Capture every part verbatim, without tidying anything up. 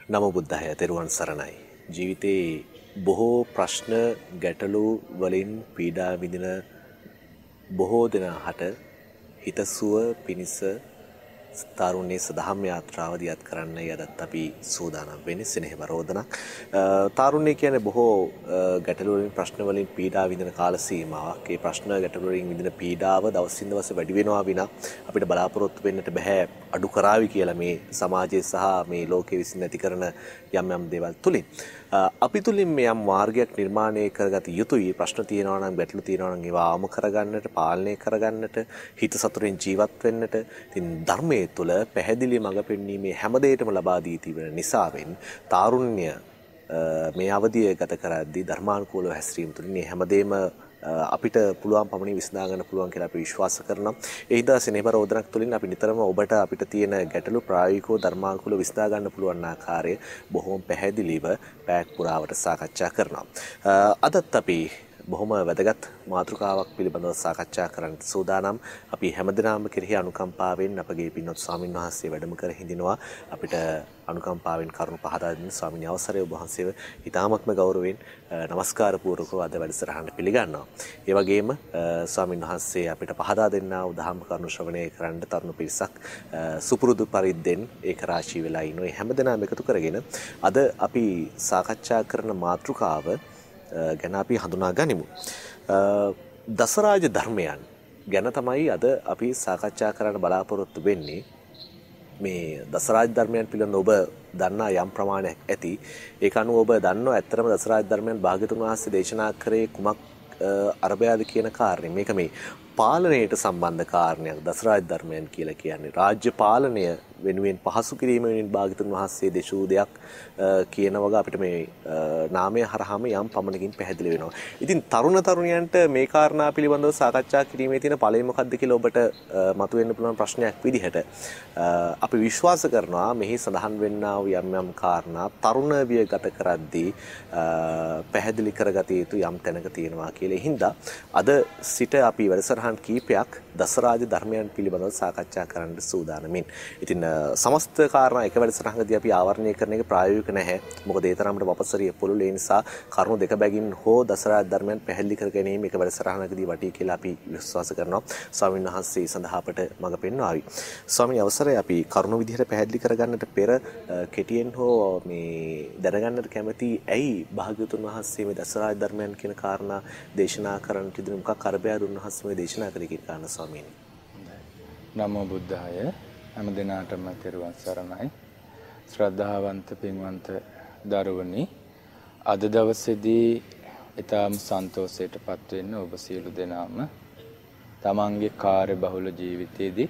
නමෝ බුද්ධාය තෙරුවන් සරණයි. ජීවිතේ බොහෝ ප්‍රශ්න ගැටලු වලින් පීඩා විඳින බොහෝ දෙනාට හිතසුව පිණිස තරුණයේ සදහම් යාත්‍රාව දියත් කරන්නයි අදත් අපි සූදානම් වෙන්නේ සෙනෙහ වරෝදනක්. තරුණය කියන්නේ බොහෝ ගැටලු වලින් ප්‍රශ්න වලින් පීඩා විඳින කාල සීමාවක්. ඒ ප්‍රශ්න ගැටලු වලින් විඳින පීඩාව දවසින් දවස වැඩි වෙනවා විනා අපිට බලාපොරොත්තු වෙන්නට බෑ අඩු කරાવી කියලා මේ සමාජයේ සහ මේ ලෝකයේ විසින් නැති කරන යම් යම් දේවල් තුලින් අපි තුලින් මේ යම් මාර්ගයක් නිර්මාණය කරගත යුතුයි. ප්‍රශ්න තියෙනවා නම් ගැටලු තියෙනවා නම් ඒවා ආම කරගන්නට පාලනය කරගන්නට හිත සතුටින් ජීවත් වෙන්නට ඉතින් ධර්මයේ තුල පැහැදිලි මඟ පෙන්වීමේ හැම දෙයකම ලබා දී තිබෙන නිසාවෙන් තාරුණ්‍ය මේ අවධිය ගත කරද්දී ධර්මානුකූලව හැසිරීම තුළින් මේ හැමදේම අපිට පුළුවන් පමණින් විසඳා ගන්න පුළුවන් කියලා අපි විශ්වාස කරනවා. ඒ හින්දා සෙනෙහබර ඕදනක් තුළින් අපි නිතරම ඔබට අපිට තියෙන ගැටලු ප්‍රායෝගිකව ධර්මානුකූලව විසඳා ගන්න පුළුවන් ආකාරය බොහොම පැහැදිලිව පැයක් පුරාවට සාකච්ඡා කරනවා. අදත් අපි බොහොම වැදගත් මාතෘකාවක් පිළිබඳව සාකච්ඡා කරන්න සූදානම්. අපි හැමදෙනාම කෙරෙහි අනුකම්පාවෙන් අපගේ පින්වත් ස්වාමින් වහන්සේ වැඩම කර හිඳිනවා. අපිට අනුකම්පාවෙන් කරුණු පහදා දෙන ස්වාමීන් අවසරය ඔබ වහන්සේව ඉතාමත්ම ගෞරවයෙන් নমස්කාර පූර්වකව අද වැඩසටහනට පිළිගන්නවා. ඒ වගේම ස්වාමීන් වහන්සේ අපිට පහදා දෙන්නා වූ දහම් කරුණු ශ්‍රවණය කරන්න තරුණ පිරිසක් සුපුරුදු පරිද්දෙන් ඒක රාශී වෙලා ඉනවා. මේ හැමදෙනාම එකතු කරගෙන අද අපි සාකච්ඡා කරන මාතෘකාව ගැන අපි හඳුනා ගනිමු. දසරාජ ධර්මයන් ගැන තමයි අද අපි සාකච්ඡා කරන්න බලාපොරොත්තු වෙන්නේ. මේ දසරාජ ධර්මයන් පිළිබඳව ඔබ දන්නා යම් ප්‍රමාණයක් ඇති. ඒක අනුව ඔබ දන්නවා ඇත්තටම දසරාජ ධර්මයන් භාග්‍යතුන් වහන්සේ දේශනා කරේ කුමක් අරබයාද කියන කාරණේ. මේක මේ පාලනයට සම්බන්ධ කාරණයක්. දසරාජ ධර්මයන් කියලා කියන්නේ රාජ්‍ය පාලනය වෙනුවෙන් පහසු කිරීම වෙනුවෙන් භාග්‍යතුන් වහන්සේ දේශූ දෙයක් කියන වගේ අපිට මේ නාමය හරහාම යම් පමණකින් පැහැදිලි වෙනවා. ඉතින් තරුණ තරුණියන්ට මේ කාරණා පිළිබඳව සාකච්ඡා කිරීමේ තියෙන ඵලය මොකක්ද කියලා ඔබට මතුවෙන්න පුළුවන් ප්‍රශ්නයක් විදිහට අපි විශ්වාස කරනවා මෙහි සඳහන් වෙන්නා වූ යම් යම් කාරණා තරුණ විය ගත කරද්දී පැහැදිලි කරගත යුතු යම් තැනක තියෙනවා කියලා. ඒ හින්දා අද සිට අපි වැඩසටහන් කීපයක් දසරාජ ධර්මයන් පිළිබඳව සාකච්ඡා කරන්න සූදානමින්. ඉතින් සමස්ත කාරණා එක වැඩසටහනකදී අපි ආවරණය කරන එක ප්‍රායෝගික නැහැ. මොකද ඒ තරමට වපසරිය පුළුල්. ඒ නිසා කරුණු දෙක බැගින් හෝ දසරාජ ධර්මයන් පැහැදිලි කර ගැනීම එක වැඩසටහනකදී වටී කියලා අපි විශ්වාස කරනවා. ස්වාමීන් වහන්සේ සඳහා අපට මඟ පෙන්වාවි. ස්වාමීන් අවසරයි අපි කරුණු විදිහට පැහැදිලි කරගන්නට පෙර කෙටියෙන් හෝ මේ දැනගන්නට කැමති ඇයි භාග්‍යවතුන් වහන්සේ මේ දසරාජ ධර්මයන් කියන කාරණා දේශනා කරන්නට ඉදිරි මොකක් අරබයාදුන් වහන්සේ මේ දේශනා කරේ කියන කාරණා ස්වාමීනි. නමෝ බුද්ධාය. හැම දිනාටම තෙරුවන් සරණයි. ශ්‍රද්ධාවන්ත පින්වන්ත දරුවනි, අද දවසේදී ඊටාම් සන්තෝෂයටපත් වෙන්න ඔබ සියලු දෙනාම තමන්ගේ කාර්ය බහුල ජීවිතයේදී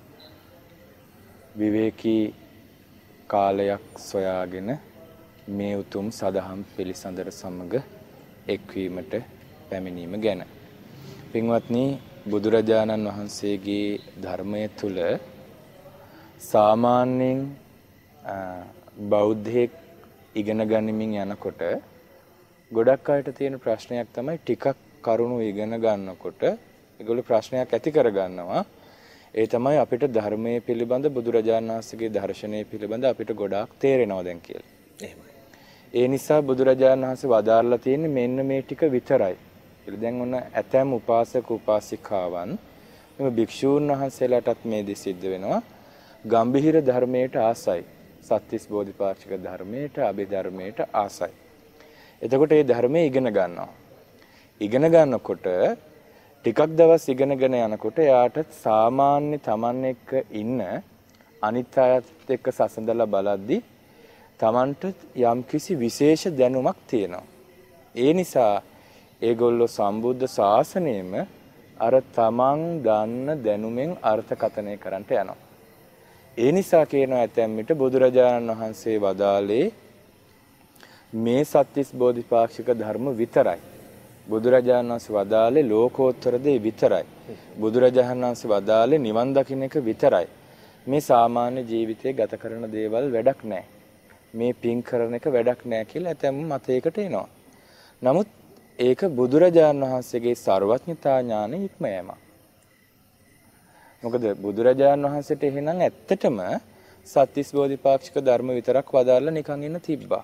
විවේකී කාලයක් සොයාගෙන මේ උතුම් සදහම් පිළිසඳර සමග එක්වීමට පැමිණීම ගැන. පින්වත්නි, බුදුරජාණන් වහන්සේගේ ධර්මයේ තුල සාමාන්‍යයෙන් බෞද්ධයෙක් ඉගෙන ගනිමින් යනකොට ගොඩක් අයට තියෙන ප්‍රශ්නයක් තමයි ටිකක් කරුණු ඉගෙන ගන්නකොට ඒගොල්ලෝ ප්‍රශ්නයක් ඇති කර ගන්නවා. ඒ තමයි අපිට ධර්මයේ පිළිබඳ බුදුරජාණන් වහන්සේගේ දර්ශනය පිළිබඳ අපිට ගොඩාක් තේරෙනවා දැන් කියලා. එහෙමයි. ඒ නිසා බුදුරජාණන් වහන්සේ වදාarලා තියෙන්නේ මෙන්න මේ ටික විතරයි. කියලා දැන් ඔන්න ඇතැම් උපාසක උපාසිකාවන් මේ භික්ෂූන් වහන්සේලාටත් මේ දේ සිද්ධ වෙනවා. ගම්භීර ධර්මයට ආසයි. සත්‍තිස් බෝධිපාක්ෂික ධර්මයට, අභිධර්මයට ආසයි. එතකොට මේ ධර්මයේ ඉගෙන ගන්නවා. ඉගෙන ගන්නකොට ටිකක් දවස් ඉගෙනගෙන යනකොට එයාට සාමාන්‍ය Taman එක්ක ඉන්න අනිත් අයත් එක්ක සසඳලා බලද්දි Tamanට යම්කිසි විශේෂ දැනුමක් තියෙනවා. ඒ නිසා ඒගොල්ලෝ සම්බුද්ධ ශාසනයෙම අර Taman දන්න දැනුමෙන් අර්ථකථනය කරන්නට යනවා. ඒ නිසා කියනවා ඇතැම් විට බුදුරජාණන් වහන්සේ වදාළේ මේ සත්‍තිස් බෝධිපාක්ෂික ධර්ම විතරයි. බුදුරජාණන් වහන්සේ වදාළේ ලෝකෝත්තර දේ විතරයි. බුදුරජාණන් වහන්සේ වදාළේ නිවන් දකින්න එක විතරයි. මේ සාමාන්‍ය ජීවිතයේ ගත කරන දේවල් වැඩක් නැහැ. මේ පින් කරන එක වැඩක් නැහැ කියලා ඇතැම් මතයකට එනවා. නමුත් ඒක බුදුරජාණන් වහන්සේගේ සර්වඥතා ඥානෙ ඉක්ම යෑමක්. මොකද බුදුරජාණන් වහන්සේට එහෙනම් ඇත්තටම සත්‍තිස් බෝධිපාක්ෂික ධර්ම විතරක් වදාලා නිකන් ඉන්න තිබ්බා.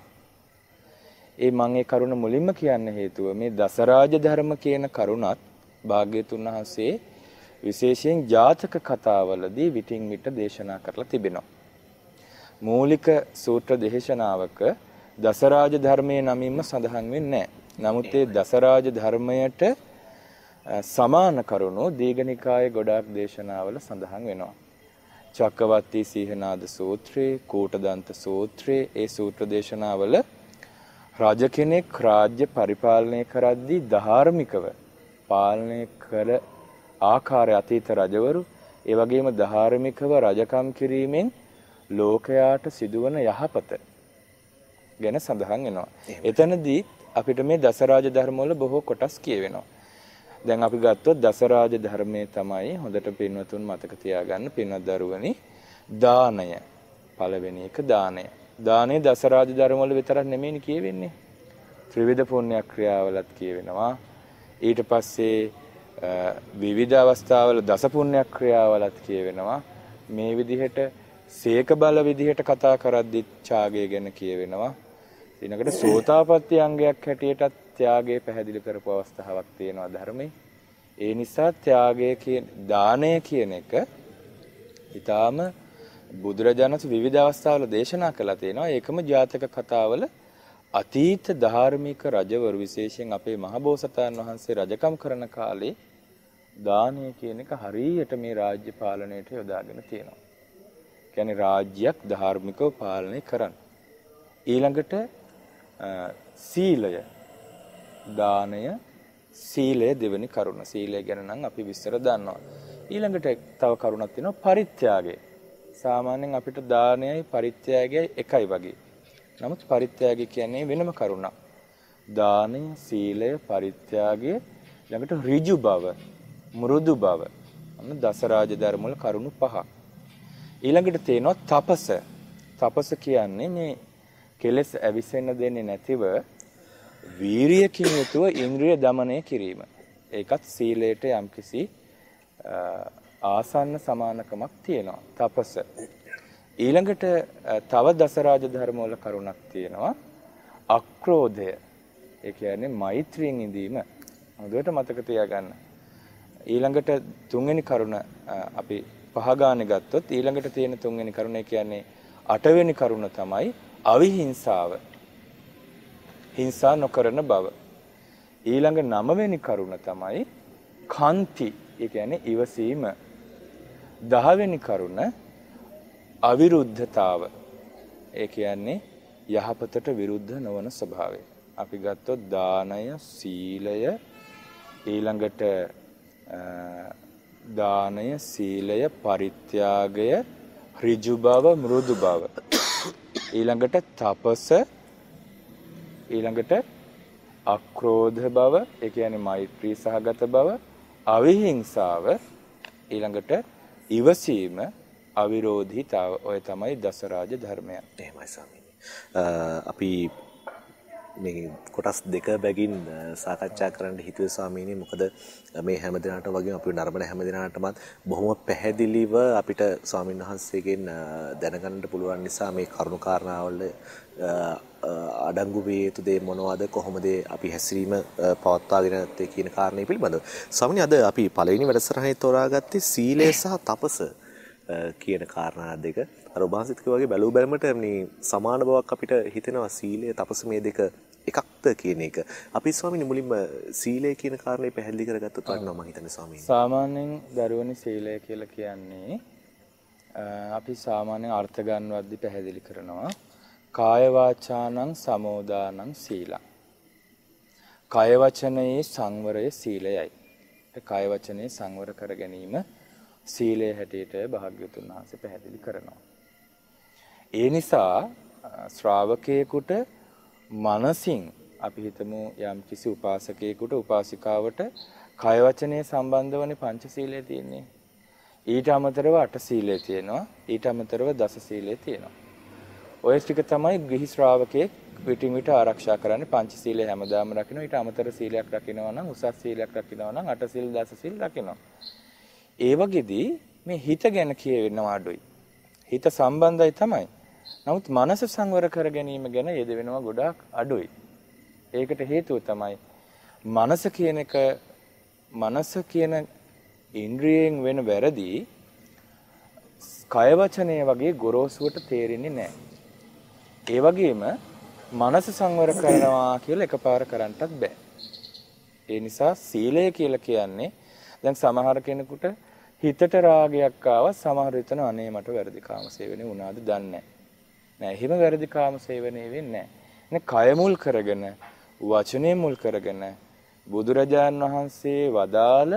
ඒ මම ඒ කරුණ මුලින්ම කියන්න හේතුව මේ දසරාජ ධර්ම කියන කරුණත් භාග්‍යතුන් වහන්සේ විශේෂයෙන් ජාතක කතාවලදී විටින් විට දේශනා කරලා තිබෙනවා. මූලික සූත්‍ර දේශනාවක දසරාජ ධර්මයේ නමින්ම සඳහන් වෙන්නේ නැහැ. නමුත් ඒ දසරාජ ධර්මයට සමාන කරුණු දීඝනිකායේ ගොඩාක් දේශනාවල සඳහන් වෙනවා. චක්කවර්ති සීහනාද සූත්‍රයේ, කූටදන්ත සූත්‍රයේ ඒ සූත්‍ර දේශනාවල රජ කෙනෙක් රාජ්‍ය පරිපාලනය කරද්දී ධාර්මිකව පාලනය කළ ආකාරය අතීත රජවරු ඒ වගේම ධාර්මිකව රජකම් කිරීමෙන් ලෝකයාට සිදුවන යහපත ගැන සඳහන් වෙනවා. එතනදී අපිට මේ දසරාජ ධර්ම වල බොහෝ කොටස් කියවෙනවා. දැන් අපි ගත්තොත් දසරාජ ධර්මයේ තමයි හොඳට පින්වතුන් මතක තියාගන්න පින්වත් දරුවනි දානය. පළවෙනි එක දානය. දානේ දසරාජ ධර්ම වල විතරක් නෙමෙයි කියවෙන්නේ. ත්‍රිවිධ පුණ්‍ය ක්‍රියාවලත් කියවෙනවා. ඊට පස්සේ විවිධ අවස්ථාවල දස පුණ්‍ය ක්‍රියාවලත් කියවෙනවා. මේ විදිහට සීක බල විදිහට කතා කරද්දි ත්‍යාගය ගැන කියවෙනවා. ඊනකට සෝතාපට්ටි අංගයක් හැටියටත් ත්‍යාගය පැහැදිලි කරපු අවස්ථාවක් තියෙනවා ධර්මයේ. ඒ නිසා ත්‍යාගය කියන දානය කියන එක ඊටාම බුදුරජාණන් විවිධ අවස්ථාවල දේශනා කළා තියෙනවා. ඒකම ජාතක කතාවල අතීත ධාර්මික රජවරු විශේෂයෙන් අපේ මහබෝසතාණන් වහන්සේ රජකම් කරන කාලේ දානය කියන එක හරියට මේ රාජ්‍ය පාලනයට යොදාගෙන තියෙනවා. කියන්නේ රාජ්‍යයක් ධාර්මිකව පාලනය කරන්න. ඊළඟට සීලය දානය සීලය දෙවෙනි කරුණ. සීලය ගැන නම් අපි විස්තර දන්නවා. ඊළඟට තව කරුණක් තියෙනවා පරිත්‍යාගය. සාමාන්‍යයෙන් අපිට දානයයි පරිත්‍යාගයයි එකයි වගේ. නමුත් පරිත්‍යාගය කියන්නේ වෙනම කරුණක්. දානය, සීලය, පරිත්‍යාගය ළඟට ඍජු බව, මෘදු බව. අන්න දසරාජ ධර්ම වල කරුණු පහක්. ඊළඟට තියෙනවා තපස. තපස කියන්නේ මේ කෙලෙස් ඇවිසෙන්න දෙන්නේ නැතිව වීරියකින් යුතුව ඉන්ද්‍රිය দমনය කිරීම. ඒකත් සීලයට යම්කිසි ආසන්න සමානකමක් තියෙනවා. තපස. ඊළඟට තව දසරාජ ධර්ම වල කරුණක් තියෙනවා. අක්‍රෝධය. ඒ කියන්නේ මෛත්‍රියෙන් ඉඳීම. හොඳට මතක තියාගන්න. ඊළඟට තුන්වෙනි කරුණ අපි පහ ගානේ ගත්තොත් ඊළඟට තියෙන තුන්වෙනි කරුණ කියන්නේ අටවෙනි කරුණ තමයි අවිහිංසාව. හිංසා නොකරන බව. ඊළඟ නවවෙනි කරුණ තමයි කාන්ති. ඒ කියන්නේ ඉවසීම. දහවෙනි කරුණ අවිරුද්ධතාව. ඒ කියන්නේ යහපතට විරුද්ධ නොවන ස්වභාවය. අපි ගත්තොත් දානය, සීලය, ඊළඟට දානය, සීලය, පරිත්‍යාගය, ඍජු බව, මෘදු බව. ඊළඟට තපස, ඊළඟට අක්‍රෝධ බව, ඒ කියන්නේ මෛත්‍රී සහගත බව, අවිහිංසාව, ඊළඟට ඉවසීම, අවිරෝධීතාව. ඔය තමයි දසරාජ ධර්මය. එහෙමයි ස්වාමීනි. අපි මේ කොටස් දෙක බැගින් සාකච්ඡා කරන්න හිතුවේ ස්වාමීනි. මොකද මේ හැම දිනකට වගේම අපි නරඹන හැම දිනකටමත් බොහොම පැහැදිලිව අපිට ස්වාමීන් වහන්සේගෙන් දැනගන්න පුළුවන් නිසා මේ කරුණු කාරණාවල අඩංගු වේ යුතු දේ මොනවද, කොහොමද අපි හැසිරීම පවත්වාගෙන යත්තේ කියන කාරණේ පිළිබඳව. ස්වාමීනි අද අපි පළවෙනි වැඩසටහනේ තෝරාගත්තේ සීලය සහ තපස කියන කාරණා දෙක. අර ඔබ වහන්සේත් වගේ බැලූ බැලමට මේ සමාන බවක් අපිට හිතෙනවා සීලය තපස මේ දෙක එකක්ද කියන එක. අපි ස්වාමීනි මුලින්ම සීලය කියන කාරණේ පැහැදිලි කරගත්තොත් වටිනවා මම හිතන්නේ ස්වාමීනි. සාමාන්‍යයෙන් දරුවනි සීලය කියලා කියන්නේ අපි සාමාන්‍යයෙන් අර්ථ ගන්නවද්දි පැහැදිලි කරනවා කාය වාචානං සමෝදානං සීලං. කාය වචනයේ සංවරය සීලයයි. ඒ කාය වචනේ සංවර කර ගැනීම සීලය හැටියට භාග්‍යවතුන් වහන්සේ පැහැදිලි කරනවා. ඒ නිසා ශ්‍රාවකයෙකුට මනසින් අපි හිතමු යම් කිසි උපාසකයෙකුට උපාසිකාවට කය වචනේ සම්බන්ධවනේ පංචශීලයේ තියෙන්නේ. ඊට අමතරව අට සීලය තියෙනවා. ඊට අමතරව දස සීලය තියෙනවා. ඔය ටික තමයි ගිහි ශ්‍රාවකයෙක් විටින් විට ආරක්ෂා කරන්නේ. පංචශීලය හැමදාම රකින්න. ඊට අමතර සීලයක් රකින්නවා නම් උසස් සීලයක් රකින්නවා නම් අට සීල් දස සීල් රකින්නවා. ඒ වගේදී මේ හිත ගැන කියවෙනවා අඩුයි. හිත සම්බන්ධයි තමයි. නමුත් මනස සංවර කර ගැනීම ගැන යෙදවෙනවා ගොඩාක් අඩුයි. ඒකට හේතුව තමයි මනස කියන එක මනස කියන ඉන්ද්‍රියෙන් වෙන වැරදි කය වචනය වගේ ගොරෝසුවට තේරෙන්නේ නැහැ. ඒ වගේම මනස සංවර කරනවා කියලා එකපාර කරන්නටත් බෑ. ඒ නිසා සීලය කියලා කියන්නේ දැන් සමහර කෙනෙකුට හිතට රාගයක් ආවා සමහර විටන අනේ මට වැරදි කාම සේවනයේ වුණාද දන්නේ නැහැ. නෑ එහෙම වැරදි කාම සේවනයේ වෙන්නේ නැහැ. නේ කය මුල් කරගෙන වචනේ මුල් කරගෙන බුදුරජාන් වහන්සේ වදාළ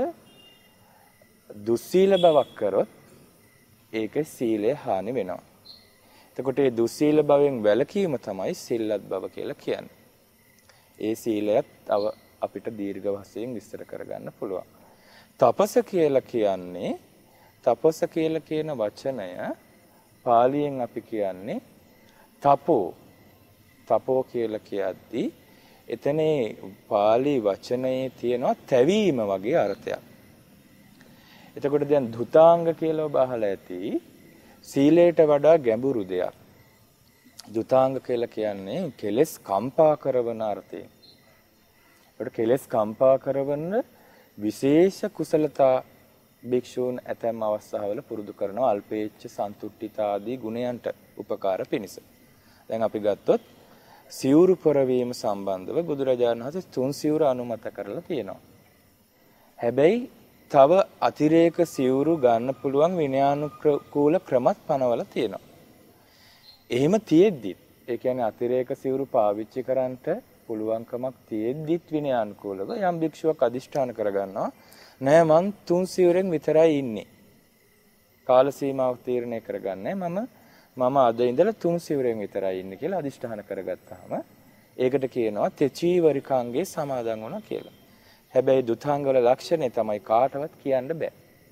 දුස්සීල බවක් කරොත් ඒකේ සීලය හානි වෙනවා. එතකොට මේ දුස්සීල භවෙන් වැළකීම තමයි සිල්ලත් බව කියලා කියන්නේ. ඒ සීලයත් අපිට දීර්ඝ වශයෙන් විස්තර කරගන්න පුළුවන්. තපස කියලා කියන්නේ තපස කියලා කියන වචනය පාලියෙන් අපි කියන්නේ තපෝ. තපෝ කියලා කියද්දී එතනේ පාලි වචනයේ තියෙනවා තැවීම වගේ අර්ථයක්. එතකොට දැන් ධුතාංග කියලා ඔබ අහලා ඇති සීලයට වඩා ගැඹුරු දෙයක්. ධුතාංග කියලා කියන්නේ කෙලෙස් කම්පා කරන අර්ථයෙන්. ඒකට කෙලෙස් කම්පා කරන විශේෂ කුසලතා භික්ෂූන් ඇතැම් අවස්ථාවල පුරුදු කරනවා අල්පේච්ඡ සන්තුට්ඨිත ආදී ගුණයන්ට උපකාර පිණිස. දැන් අපි ගත්තොත් සිවුරු පොරවීම සම්බන්ධව බුදුරජාණන් වහන්සේ තුන් සිවුරු අනුමත කරලා තියෙනවා. හැබැයි තව අතිරේක සිවුරු ගන්න පුළුවන් විනයානුකූල ක්‍රමත් පනවලා තියෙනවා. එහෙම තියෙද්දි ඒ කියන්නේ අතිරේක සිවුරු පාවිච්චි කරන්නට පුළුවන්කමක් තියෙද්දිත් විනයානුකූලව යම් භික්ෂුවක් අදිෂ්ඨාන කරගන්නවා නෑ මං තුන් සිවුරෙන් විතරයි ඉන්නේ. කාල සීමාව තීරණය කරගන්නේ මම මම අද ඉඳලා තුන් සිවුරෙන් විතරයි ඉන්නේ කියලා අදිෂ්ඨාන කරගත්තාම ඒකට කියනවා තෙචීවරිකාංගේ සමාදන් වුණා කියලා. හැබැයි දුතාංගවල ලක්ෂණය තමයි කාටවත් කියන්න බෑ.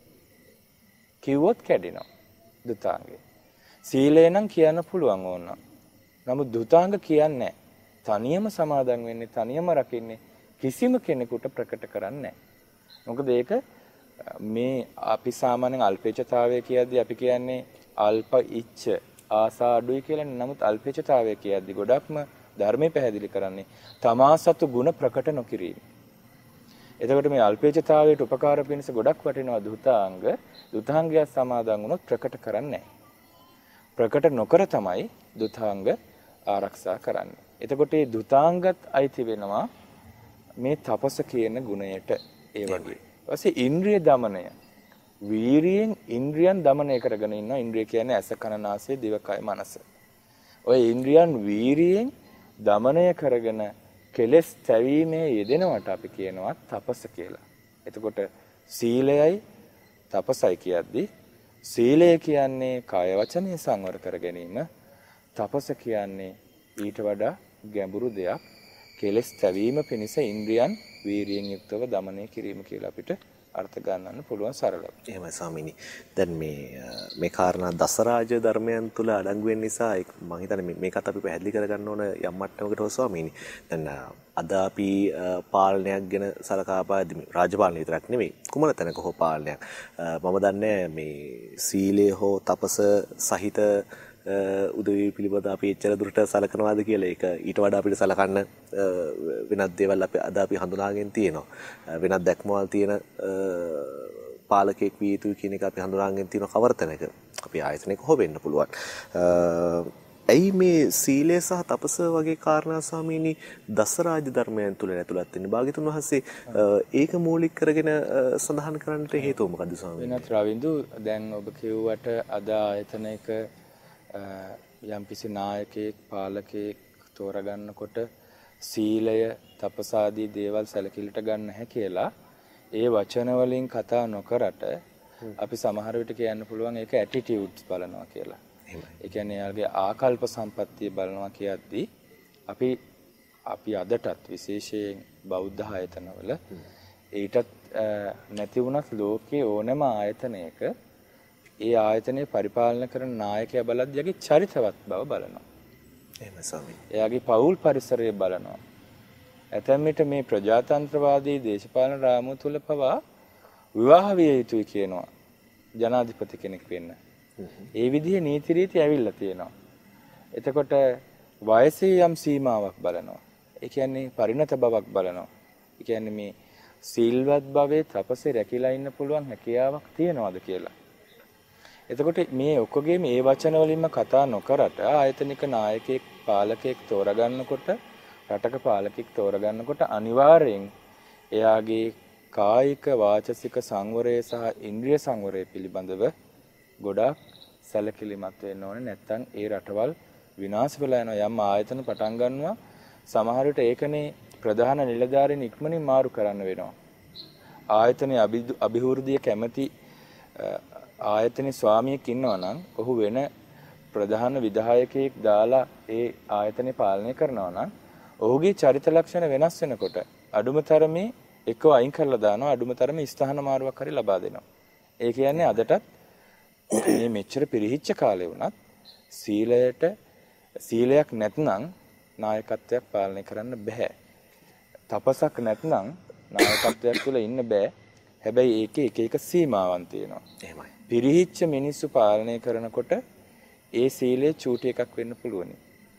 කිව්වොත් කැඩෙනවා දුතාංගේ. සීලය නම් කියන්න පුළුවන් ඕන. නමුත් දුතාංග කියන්නේ තනියම සමාදන් වෙන්නේ තනියම රකින්නේ කිසිම කෙනෙකුට ප්‍රකට කරන්නේ නැහැ. මොකද ඒක මේ අපි සාමාන්‍යයෙන් අල්පේච්ඡතාවය කියද්දී අපි කියන්නේ අල්ප ඉච්ඡ ආසා අඩුයි කියලා. නමුත් අල්පේච්ඡතාවය කියද්දී ගොඩක්ම ධර්මයේ පැහැදිලි කරන්නේ තමා සතු ගුණ ප්‍රකට නොකිරීම. එතකොට මේ අල්පේච්ඡතාවයට උපකාර පිණිස ගොඩක් වටිනවා දුතාංග. දුතාංගය සමාදන් වුණොත් ප්‍රකට කරන්නේ ප්‍රකට නොකර තමයි දුතාංග ආරක්ෂා කරන්නේ. එතකොට මේ දුතාංගත් අයිති වෙනවා මේ තපස කියන ගුණයට. ඒ වගේ. ඊපස්සේ ඉන්ද්‍රිය দমনය. වීරියෙන් ඉන්ද්‍රියන් দমনය කරගෙන ඉන්නවා. ඉන්ද්‍රිය කියන්නේ ඇස කන නාසය දිව කය මනස. ඔය ඉන්ද්‍රියන් වීරියෙන් দমনය කරගෙන කෙලස් තැවීමේ යෙදෙනවට අපි කියනවා තපස කියලා. එතකොට සීලයයි තපසයි කියද්දී සීලය කියන්නේ කාය වචනේ සංවර කර ගැනීම. තපස කියන්නේ ඊට වඩා ගැඹුරු දෙයක්. කෙලස් තැවීම පිණිස ඉන්ද්‍රියන් වීරියෙන් යුක්තව দমনය කිරීම කියලා අපිට අර්ථ ගන්නන්න පුළුවන් සරලව. එහෙමයි ස්වාමීනි. දැන් මේ මේ කාරණා දසරාජ ධර්මයන් තුල අඩංගු වෙන නිසා මම හිතන්නේ මේකත් අපි පැහැදිලි කරගන්න ඕන යම් මට්ටමකට ස්වාමීනි. දැන් අද අපි පාලනයක් ගැන සලකා බලද්දී රාජපාලනය විතරක් නෙමෙයි කුමන තැනක හෝ පාලනයක් මම දන්නේ මේ සීලය හෝ තපස සහිත උදවි පිළිබඳ අපි එච්චර දුරට සලකනවාද කියලා ඒක ඊට වඩා අපිට සලකන්න වෙනත් දේවල් අපි අද අපි හඳුනාගෙන තියෙනවා. වෙනත් දැක්මවල් තියෙන පාලකෙක් විය යුතුයි කියන එක අපි හඳුනාගෙන තියෙන කවර තැනක අපි ආයතනයක හො වෙන්න පුළුවන්. ඇයි මේ සීලය සහ තපස වගේ කාරණා ස්වාමීනි දසරාජ ධර්මයන් තුල ඇතුළත් වෙන්නේ? භාග්‍යතුන් වහන්සේ ඒක මූලික කරගෙන සඳහන් කරන්නට හේතුව මොකද්ද ස්වාමීනි? වෙනත් රවින්දු දැන් ඔබ කිව්වට අද ආයතනයක යම්කිසි නායකයෙක් පාලකයෙක් තෝරගන්නකොට සීලය තපසාදී දේවල් සැලකිලිට ගන්න නැහැ කියලා ඒ වචන වලින් කතා නොකරට අපි සමහර විට කියන්න පුළුවන් ඒක ඇටිටියුඩ්ස් බලනවා කියලා. ඒ කියන්නේ යාගේ ආකල්ප සම්පත්තිය බලනවා කියද්දී අපි අපි අදටත් විශේෂයෙන් බෞද්ධ ආයතනවල ඊටත් නැති වුණත් ලෝකයේ ඕනෑම ආයතනයක ඒ ආයතනය පරිපාලන කරන නායකයා බලද්දී චරිතවත් බව බලනවා. එහෙම ස්වාමී. එයාගේ පෞල් පරිසරය බලනවා. ඇතැම් විට මේ ප්‍රජාතන්ත්‍රවාදී දේශපාලන රාමුව තුල පවා විවාහ විය යුතුයි කියනවා. ජනාධිපති කෙනෙක් වෙන්න. ඒ විදිහේ නීති රීති ඇවිල්ලා තියෙනවා. එතකොට වයසේ යම් සීමාවක් බලනවා. ඒ කියන්නේ පරිණත බවක් බලනවා. ඒ කියන්නේ මේ සීල්වත් භවයේ තපසේ රැකිලා ඉන්න පුළුවන් හැකියාවක් තියනවාද කියලා. එතකොට මේ ඔක්කොගේ මේ වචන වලින්ම කතා නොකරට ආයතනික නායකයෙක් පාලකයෙක් තෝරගන්නකොට රටක පාලකෙක් තෝරගන්නකොට අනිවාර්යෙන් එයාගේ කායික වාචසික සංවරය සහ ඉන්ද්‍රිය සංවරය පිළිබඳව ගොඩාක් සැලකිලිමත් වෙන්න ඕනේ. නැත්නම් ඒ රටවල් විනාශ වෙලා යනවා. යම් ආයතන පටන් ගන්නවා සමහර විට ඒකනේ ප්‍රධාන නිලධාරීන් ඉක්මනින් මාරු කරන්න වෙනවා. ආයතනයේ අභිවෘද්ධිය කැමැති ආයතනයේ ස්වාමියෙක් ඉන්නවා නම් ඔහු වෙන ප්‍රධාන විධායකයෙක් දාලා ඒ ආයතනය පාලනය කරනවා නම් ඔහුගේ චරිත ලක්ෂණ වෙනස් වෙනකොට අඩුම තරමේ එකව අයින් කරලා දානවා, අඩුම තරමේ ස්ථාන මාරුවක් හරි ලබා දෙනවා. ඒ කියන්නේ අදටත් මේ මෙච්චර පිරිහිච්ච කාලේ වුණත් සීලයට සීලයක් නැත්නම් නායකත්වයක් පාලනය කරන්න බෑ. තපසක් නැත්නම් නායකත්වයක් තුළ ඉන්න බෑ. හැබැයි ඒකේ එක එක සීමාවන් තියෙනවා. එහෙමයි. පිරිහිච්ච මිනිස්සු පාලනය කරනකොට ඒ සීලය චූටි එකක් වෙන්න පුළුවනි.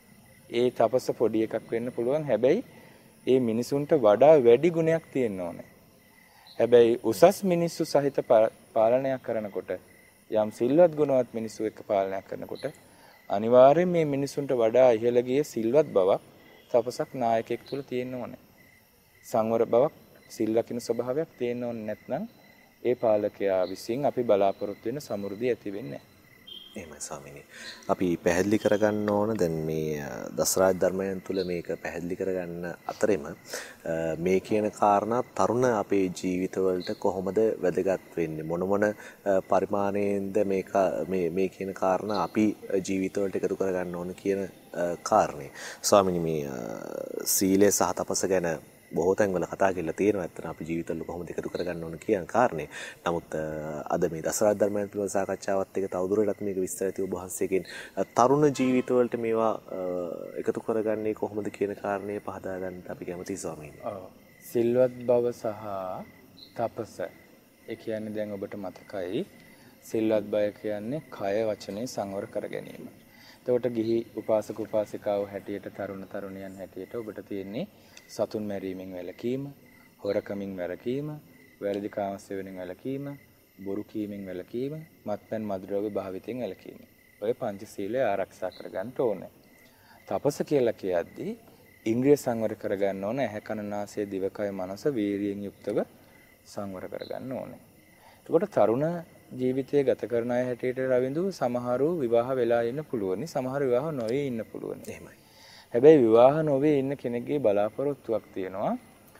ඒ තපස පොඩි එකක් වෙන්න පුළුවන්. හැබැයි ඒ මිනිසුන්ට වඩා වැඩි ගුණයක් තියෙන්න ඕනේ. හැබැයි උසස් මිනිස්සු සහිත පාලනයක් කරනකොට යම් සිල්වත් ගුණවත් මිනිස්සු එක්ක පාලනයක් කරනකොට අනිවාර්යෙන් මේ මිනිසුන්ට වඩා ඉහළ ගිය සිල්වත් බවක් තපසක් නායකයෙක් තුල තියෙන්න ඕනේ. සංවර බවක් සිල් ලකින ස්වභාවයක් තියෙන්න ඕනේ. නැත්නම් ඒ පාලකයා විසින් අපි බලාපොරොත්තු වෙන සමෘද්ධිය ඇති වෙන්නේ නැහැ. එහෙමයි ස්වාමීනි. අපි පැහැදිලි කරගන්න ඕන දැන් මේ දසරාජ ධර්මයන් තුල මේක පැහැදිලි කරගන්න අතරෙම මේ කියන කාරණා තරුණ අපේ ජීවිතවලට කොහොමද වැදගත් වෙන්නේ මොන මොන පරිමාණයෙන්ද මේක මේ මේ කියන කාරණා අපි ජීවිතවලට එකතු කරගන්න ඕන කියන කාරණේ. ස්වාමීනි මේ සීලය සහ තපස ගැන බොහෝ තැන්වල කතා කරලා තියෙනවා. ඇත්තට අපි ජීවිතවල කොහොමද එකතු කරගන්න ඕන කියන කාරණේ. නමුත් අද මේ දසරාජ ධර්මයන් පිළිබඳ සාකච්ඡාවත් එක්ක තවදුරටත් මේක විස්තර ඇතිව ඔබ වහන්සේගෙන් තරුණ ජීවිතවලට මේවා එකතු කරගන්නේ කොහොමද කියන කාරණේ පහදා ගන්න අපි කැමතියි ස්වාමීනි. ඔව්. සිල්වත් බව සහ තපස. ඒ කියන්නේ දැන් ඔබට මතකයි සිල්වත් බය කියන්නේ කය වචනේ සංවර කර ගැනීම. එතකොට ගිහි උපාසක උපාසිකාව හැටියට තරුණ තරුණියන් හැටියට ඔබට තියෙන්නේ සතුන් මැරීමෙන් වැළකීම, හොරකමින් වැළකීම, වැරදි කාම සේවනයෙන් වැළකීම, බොරු කීමෙන් වැළකීම, මත්පැන් මත්ද්‍රව්‍ය භාවිතයෙන් වැළකීම. ඔය පංචශීලය ආරක්ෂා කරගන්න ඕනේ. තපස කියලා කියද්දී ඉන්ද්‍රිය සංවර කරගන්න ඕනේ. ඇහැ කන නාසය දිවකය මනස වීරියෙන් යුක්තව සංවර කරගන්න ඕනේ. එතකොට තරුණ ජීවිතය ගත කරන අය හැටියට රවිඳු සමහරු විවාහ වෙලා ඉන්න පුළුවනි. සමහර විවාහ නොවේ ඉන්න පුළුවනි. එහෙමයි. හැබැයි විවාහ නොවේ ඉන්න කෙනෙක්ගේ බලාපොරොත්තුවක් තියෙනවා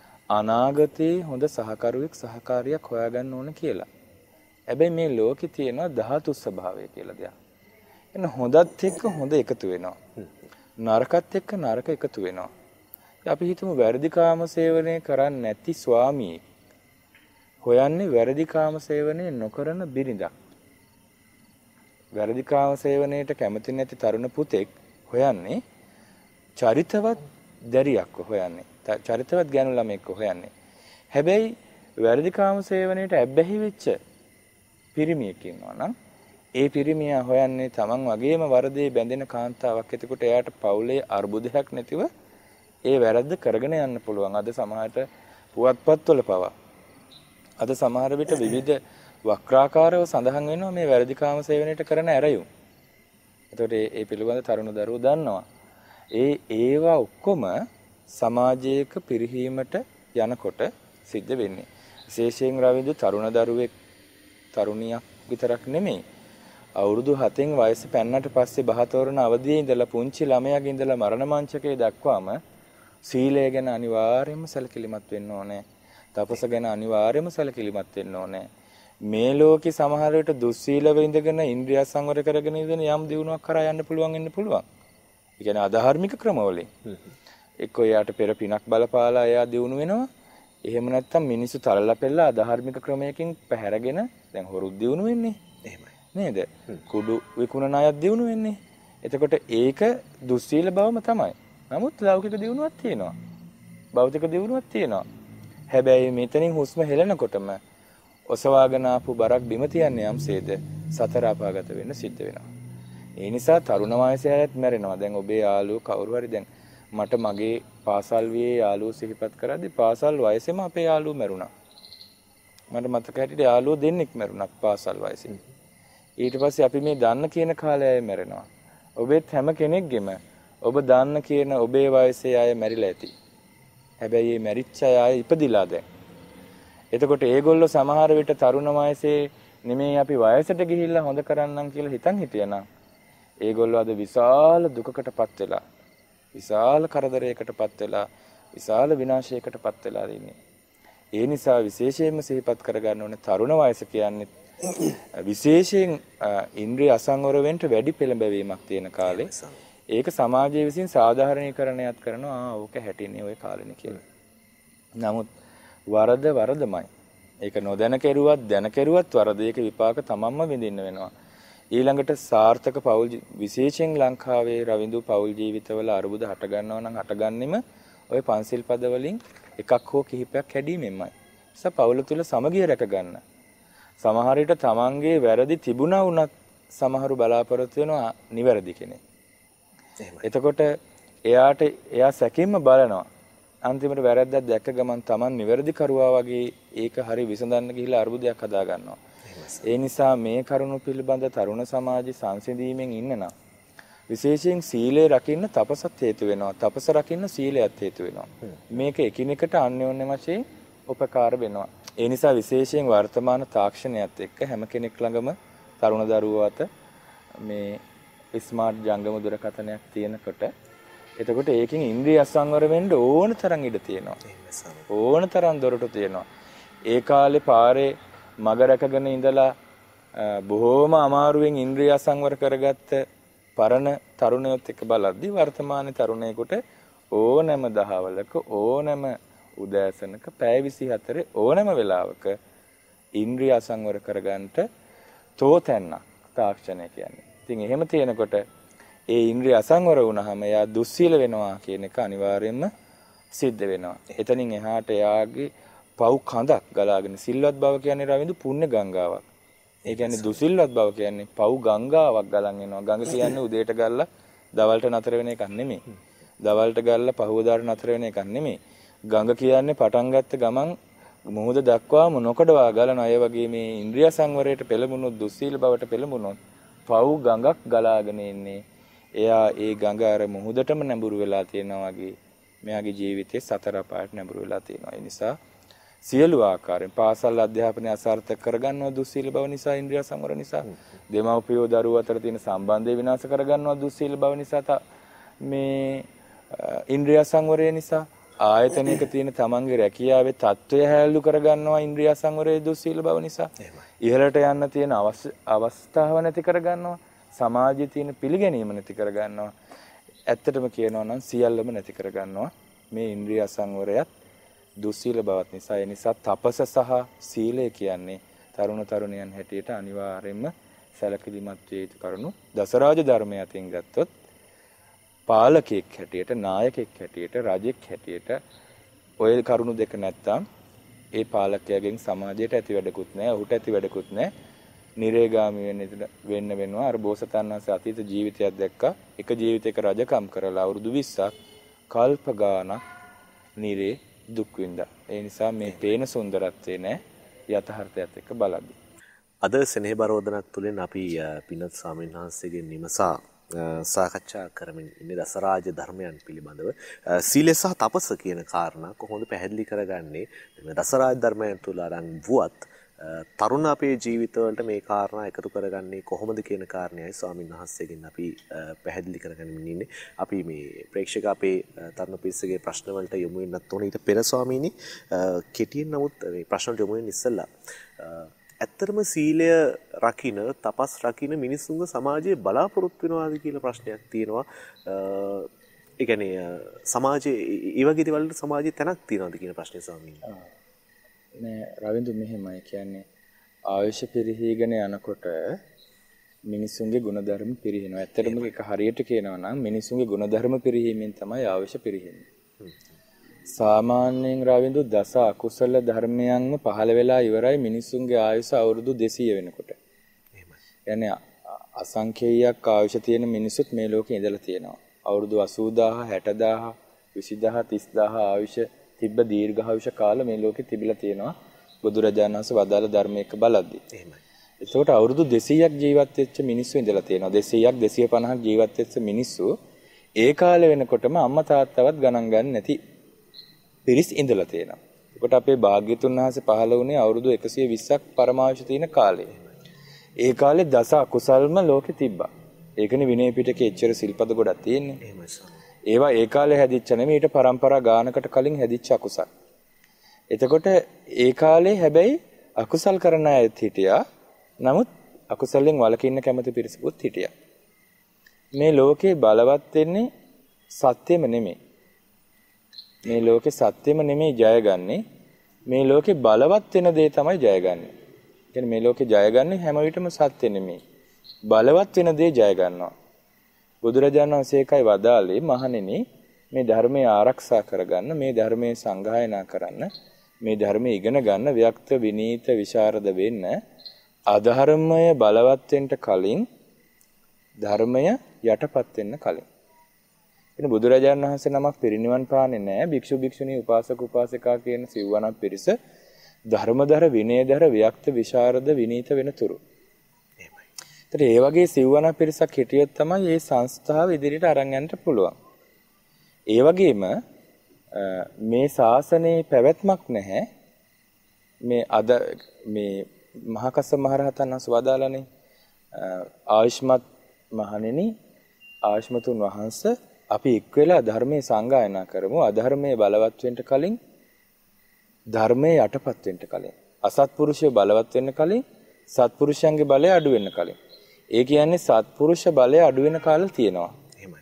අනාගතේ හොඳ සහකරුවෙක් සහකාරියක් හොයාගන්න ඕන කියලා. හැබැයි මේ ලෝකේ තියෙනවා ධාතු ස්වභාවය කියලා දෙයක්. එන්න හොඳත් එක්ක හොඳ එකතු වෙනවා. නරකත් එක්ක නරක එකතු වෙනවා. අපි හිතමු වැරදි කාම සේවනය කරන්නේ නැති ස්වාමියෙක් හොයන්නේ වැරදි කාම සේවනය නොකරන බිරිඳක්. වැරදි කාම සේවනයේට කැමති නැති තරුණ පුතෙක් හොයන්නේ චරිතවත් දැරියක් හොයන්නේ. චරිතවත් ගෑනු ළමෙක් හොයන්නේ. හැබැයි වැරදි කාම සේවනයේට ඇබ්බැහි වෙච්ච පිරිමියෙක් ඉන්නවා නම් ඒ පිරිමියා හොයන්නේ Taman වගේම වරදේ බැඳෙන කාන්තාවක්. එතකොට එයාට පවුලේ අර්බුදයක් නැතිව ඒ වැරද්ද කරගෙන යන්න පුළුවන්. අද සමහරට පුවත්පත්වල පවා අද සමහර විට විවිධ වක්‍රාකාරව සඳහන් වෙනවා මේ වැරදි කාම සේවනයේට කරන ඇරයුම්. එතකොට ඒ පිළිබඳ තරුණ දරුවෝ දන්නවා. ඒ ඒවා ඔක්කොම සමාජයක පිරිහීමට යනකොට සිද්ධ වෙන්නේ. විශේෂයෙන් රවිදු තරුණ දරුවෙක් තරුණියක් විතරක් නෙමෙයි. අවුරුදු හතෙන් වයස පැන්නට පස්සේ බහතෝරන අවදියේ ඉඳලා පුංචි ළමයාගේ ඉඳලා මරණ මංචකයේ දක්වාම සීලය ගැන අනිවාර්යයෙන්ම සැලකිලිමත් වෙන්න ඕනේ. තපස ගැන අනිවාර්යයෙන්ම සැලකිලිමත් වෙන්න ඕනේ. මේ ලෝකේ සමහර විට දුස්සීලව ඉඳගෙන ඉන්ද්‍රිය සංවර කරගෙන ඉඳන යම් දිනුවක් කරා යන්න පුළුවන් වෙන්න පුළුවන්. ඒ කියන්නේ අධාර්මික ක්‍රමවලින්. එක්ක එයාට පෙර පිනක් බලපාලා එයා දිනු වෙනවා. එහෙම නැත්නම් මිනිස්සු තරලා පෙළලා අධාර්මික ක්‍රමයකින් පැහැරගෙන දැන් හොරුත් දිනු වෙන්නේ. එහෙමයි. නේද? කුඩු විකුණන අයත් දිනු වෙන්නේ. එතකොට ඒක දුස්සීල බවම තමයි. නමුත් ලෞකික දිනුවක් තියෙනවා. භෞතික දිනුවක් තියෙනවා. හැබැයි මෙතනින් හුස්ම හෙලනකොටම ඔසවාගෙන ආපු බරක් බිම තියන්නේ යම්සේද සතර අපාගත වෙන්න සිද්ධ වෙනවා. ඒ නිසා තරුණ වයසේ අයත් මැරෙනවා. දැන් ඔබේ යාළුවෝ කවුරු හරි දැන් මට මගේ පාසල් වියේ යාළුවෝ සිහිපත් කරද්දී පාසල් වයසේම අපේ යාළුවෝ මැරුණා. මට මතක හැටියට යාළුවෝ දෙන්නෙක් මැරුණා පාසල් වයසේ. ඊට පස්සේ අපි මේ දන්න කියන කාලේ අය මැරෙනවා. ඔබෙත් හැම කෙනෙක්ගෙම ඔබ දන්න කියන ඔබේ වයසේ අය මැරිලා ඇති. හැබැයි මේ මැරිච්ච අය ඉපදිලා දැන්. එතකොට ඒගොල්ලෝ සමහර විට තරුණ වයසේ නෙමෙයි අපි වයසට ගිහිල්ලා හොඳ කරන්නම් කියලා හිතන් හිටියනම් ඒගොල්ලෝ අද විශාල දුකකටපත් වෙලා විශාල කරදරයකටපත් වෙලා විශාල විනාශයකටපත් වෙලා ඉන්නේ. ඒ නිසා විශේෂයෙන්ම සිහිපත් කරගන්න ඕනේ තරුණ වයස කියන්නේ විශේෂයෙන් ඉන්ද්‍රිය අසංවර වෙන්න වැඩි පෙළඹවීමක් තියෙන කාලේ. ඒක සමාජයේ විසින් සාධාරණීකරණයක් කරනවා. ආ ඕක හැටින්නේ ওই කාලෙනේ කියලා. නමුත් වරද වරදමයි. ඒක නොදැන කෙරුවත් දැන කෙරුවත් වරද ඒක විපාක තමන්ම විඳින්න වෙනවා. ඊළඟට සාර්ථක පෞල් විශේෂයෙන් ලංකාවේ රවිඳු පෞල් ජීවිතවල අරුබුද හට ගන්නවා නම් හටගන්නෙම ওই පන්සිල් පද වලින් එකක් හෝ කිහිපයක් හැදීමෙන්මයි. ඒස පෞල තුල සමගිය රැක ගන්න. සමහර විට තමන්ගේ වැරදි තිබුණා වුණත් සමහරු බලාපොරොත්තු වෙනවා නිවැරදි කෙනෙක්. එතකොට එයාට එයා සැකෙන්න බලනවා. අන්තිමට වැරද්දක් දැක්ක ගමන් තමන් නිවැරදි කරුවා වගේ ඒක හරි විසඳන්න ගිහිල්ලා අරුබුදයක් හදා ගන්නවා. ඒ නිසා මේ කරුණු පිළිබඳ තරුණ සමාජي සංසිඳීමෙන් ඉන්න නම් විශේෂයෙන් සීලය රකින්න තපසත් හේතු වෙනවා. තපස රකින්න සීලයත් හේතු වෙනවා. මේක එකිනෙකට අන්‍යෝන්‍ය වශයෙන් උපකාර වෙනවා. ඒ නිසා විශේෂයෙන් වර්තමාන තාක්ෂණයත් එක්ක හැම කෙනෙක් ළඟම තරුණ දරුවෝ අත මේ ස්මාර්ට් ජංගම දුරකථනයක් තියෙනකොට එතකොට ඒකෙන් ඉන්ද්‍රිය අසංවර වෙන්න ඕන තරම් ඉඩ තියෙනවා. ඕන තරම් දොරටු තියෙනවා. ඒ කාලේ පාරේ මග රැකගෙන ඉඳලා බොහෝම අමාරුවෙන් ඉන්ද්‍රිය අසංවර කරගත්ත පරණ තරුණයොත් එක්ක බලද්දී වර්තමාන තරුණයෙකුට ඕනෑම දහවලක ඕනෑම උදෑසනක පැය විසිහතර ඕනෑම වෙලාවක ඉන්ද්‍රිය අසංවර කරගන්නට තෝතැන්නක් තාක්ෂණය කියන්නේ. ඉතින් එහෙම තියෙනකොට ඒ ඉන්ද්‍රිය අසංවර වුණාම එයා දුස්සීල වෙනවා කියන එක අනිවාර්යයෙන්ම සිද්ධ වෙනවා. එතනින් එහාට එයාගේ පව් කඳක් ගලාගෙන සිල්වත් බව කියන්නේ රවිඳු පුණ්‍ය ගංගාවක්. ඒ කියන්නේ දුසිල්වත් බව කියන්නේ පව් ගංගාවක් ගලන් එනවා. ගඟ කියන්නේ උදේට ගල්ලා දවල්ට නතර වෙන එකක් නෙමෙයි. දවල්ට ගල්ලා පහවදාට නතර වෙන එකක් නෙමෙයි. ගඟ කියන්නේ පටන් ගත්ත ගමන් මොහොත දක්වාම නොකඩවා ගලන අය වගේ මේ ඉන්ද්‍රිය සංවරයට පෙළඹුණොත් දුස්සීල බවට පෙළඹුණොත් පව් ගඟක් ගලාගෙන ඉන්නේ. එයා ඒ ගඟ අර මොහොතටම නැඹුරු වෙලා තියෙනවා වගේ මෙයාගේ ජීවිතේ සතර අපායට නැඹුරු වෙලා තියෙනවා. ඒ නිසා සියලු ආකාරයෙන් පාසල් අධ්‍යාපනය අසාර්ථක කරගන්නවා දුස්සීල බව නිසා ඉන්ද්‍රිය සංවර නිසා දෙමව්පියෝ දරුවෝ අතර තියෙන සම්බන්ධය විනාශ කරගන්නවා දුස්සීල බව නිසා මේ ඉන්ද්‍රිය සංවරය නිසා ආයතනයක තියෙන තමන්ගේ රැකියාවේ තත්ත්වය හැල්ලු කරගන්නවා ඉන්ද්‍රිය සංවරයේ දුස්සීල බව නිසා ඉහළට යන්න තියෙන අවස්ථාව නැති කරගන්නවා සමාජයේ තියෙන පිළිගැනීම නැති කරගන්නවා ඇත්තටම කියනවා නම් සියල්ලම නැති කරගන්නවා මේ ඉන්ද්‍රිය සංවරයත් දුස්සීල බවත් නිසා. ඒ නිසා තපස සහ සීලය කියන්නේ තරුණ තරුණියන් හැටියට අනිවාර්යයෙන්ම සැලකිලිමත් වේ යුතු කරුණු. දසරාජ ධර්මය අතින් ගත්තොත් පාලකෙක් හැටියට නායකෙක් හැටියට රජෙක් හැටියට ඔය කරුණු දෙක නැත්තම් ඒ පාලකයාගෙන් සමාජයට ඇති වැඩකුත් නැහැ. ඔහුට ඇති වැඩකුත් නැහැ. නිරේගාමී වෙන්න වෙනවා. අර බෝසතාණන් වහන්සේ අතීත ජීවිතයක් දැක්කා. එක ජීවිතයක රජකම් කරලා අවුරුදු විස්සක් කල්ප ගානක් නිරේ දුක් විඳා. ඒ නිසා මේ පේන සුන්දරත්වේ නෑ යථාර්ථයත් එක්ක බලද්දී. අද ස්නේහ බරෝදනක් තුළින් අපි පින්වත් ස්වාමීන් වහන්සේගෙන් නිමසා සාකච්ඡා කරමින් ඉන්නේ දසරාජ ධර්මයන් පිළිබඳව. සීලය සහ තපස කියන කාරණා කොහොමද පැහැදිලි කරගන්නේ? දසරාජ ධර්මයන් තුළ අරන් වුවත් තරුණ අපේ ජීවිතවලට මේ කාරණා එකතු කරගන්නේ කොහොමද කියන කාරණයයි ස්වාමීන් වහන්සේගෙන් අපි පැහැදිලි කරගනිමින් ඉන්නේ. අපි මේ ප්‍රේක්ෂක අපේ තරුණ පිරිසගේ ප්‍රශ්න වලට යොමු වෙන්නත් ඕනේ. ඊට පෙර ස්වාමීනි කෙටියෙන් නමුත් මේ ප්‍රශ්නට යොමු වෙන්න ඉස්සෙල්ලා ඇත්තටම සීලය රකින්න තපස් රකින්න මිනිස්සුන්ගේ සමාජයේ බලාපොරොත්තු වෙනවාද කියලා ප්‍රශ්නයක් තියෙනවා. ඒ කියන්නේ සමාජයේ ඒ වගේ දේවල් වලට සමාජයේ තැනක් තියනවාද කියන ප්‍රශ්නේ ස්වාමීනි. නෑ රවින්දු මෙහෙමයි කියන්නේ ආයුෂ පිරිහීගෙන යනකොට මිනිසුන්ගේ ගුණධර්ම පිරිහිනවා. ඇත්තටම ඒක හරියට කියනවා නම් මිනිසුන්ගේ ගුණධර්ම පිරිහීමෙන් තමයි ආයුෂ පිරිහෙන්නේ. සාමාන්‍යයෙන් රවින්දු දස අකුසල ධර්මයන්ම පහළ වෙලා ඉවරයි මිනිසුන්ගේ ආයුෂ අවුරුදු දෙසීය වෙනකොට. يعني අසංඛේයයක් ආයුෂ තියෙන මිනිස්සුත් මේ ලෝකේ ඉඳලා තියෙනවා. අවුරුදු අසූ දාහ, හැට දාහ, විසි දාහ, තිස් දාහ ආයුෂ තිබ්බ දීර්ඝායුෂ කාල මේ ලෝකේ තිබිලා තියෙනවා. බුදුරජාණන් වහන්සේ වදාළ ධර්මයක බලද්දී. එහෙමයි. ඒකට අවුරුදු දෙසීයක් ජීවත් වෙච්ච මිනිස්සු ඉඳලා තියෙනවා. දෙසීයක් දෙසිය පනහක් ජීවත් වෙච්ච මිනිස්සු ඒ කාලේ වෙනකොටම අම්මා තාත්තවත් ගණන් ගන්න නැති පිරිස් ඉඳලා තියෙනවා. ඒකට අපේ භාග්‍යතුන් වහන්සේ පහළ වුණේ අවුරුදු එකසිය විස්සක් පරමාවශ තියෙන කාලේ. ඒ කාලේ දස අකුසල්ම ලෝකෙ තිබ්බා. ඒකනේ විනය පිටකේ එච්චර සිල්පද ගොඩක් තියෙන්නේ. එහෙමයි සර්. ඒවා ඒ කාලේ හැදිච්ච නෙමෙයි ඊට පරම්පරා ගානකට කලින් හැදිච්ච අකුසල්. එතකොට ඒ කාලේ හැබැයි අකුසල් කරන අයත් හිටියා. නමුත් අකුසලෙන් වළකින්න කැමති පිරිසකුත් හිටියා. මේ ලෝකේ බලවත් වෙන්නේ සත්‍යෙම නෙමෙයි. මේ ලෝකේ සත්‍යෙම නෙමෙයි ජයගන්නේ. මේ ලෝකේ බලවත් වෙන දේ තමයි ජයගන්නේ. කියන්නේ මේ ලෝකේ ජයගන්නේ හැම විටම සත්‍ය නෙමෙයි. බලවත් වෙන දේ ජය ගන්නවා. බුදුරජාණන් වහන්සේ එකයි වදාළේ මහණෙනි මේ ධර්මයේ ආරක්ෂා කරගන්න, මේ ධර්මයේ සංගායනා කරන්න, මේ ධර්මයේ ඉගෙන ගන්න, ව්‍යක්ත විනීත විශාරද වෙන්න, අධර්මය බලවත් වෙන්න කලින් ධර්මය යටපත් වෙන්න කලින්. එන බුදුරජාණන් වහන්සේ නමක් පිරිනිවන් පාන්නේ නැහැ. භික්ෂු භික්ෂුණී උපාසක උපාසිකා කියන සිව්වණක් පිරිස ධර්මදර විනයදර ව්‍යක්ත විශාරද විනීත වෙන තුරු. එහෙමයි. ඒතර ඒ වගේ සිව්වණක් පිරිසක් හිටියොත් තමයි මේ සංස්ථාව ඉදිරියට අරන් යන්න පුළුවන්. ඒ වගේම මේ ශාසනයේ පැවැත්මක් නැහැ. මේ අද මේ මහා කස්සප මහ රහතන් වහන්සේ වදාළනේ ආයුෂ්මත් මහණෙනි ආයුෂ්මතුන් වහන්සේ අපි එක් වෙලා ධර්මයේ සංගායනා කරමු. අධර්මයේ බලවත් වෙන්න කලින් ධර්මයේ යටපත් වෙන්න කලින්, අසත්පුරුෂය බලවත් වෙන්න කලින් සත්පුරුෂයන්ගේ බලය අඩු වෙන්න කලින්. ඒ කියන්නේ සත්පුරුෂ බලය අඩු වෙන කාල තියෙනවා. එහෙමයි.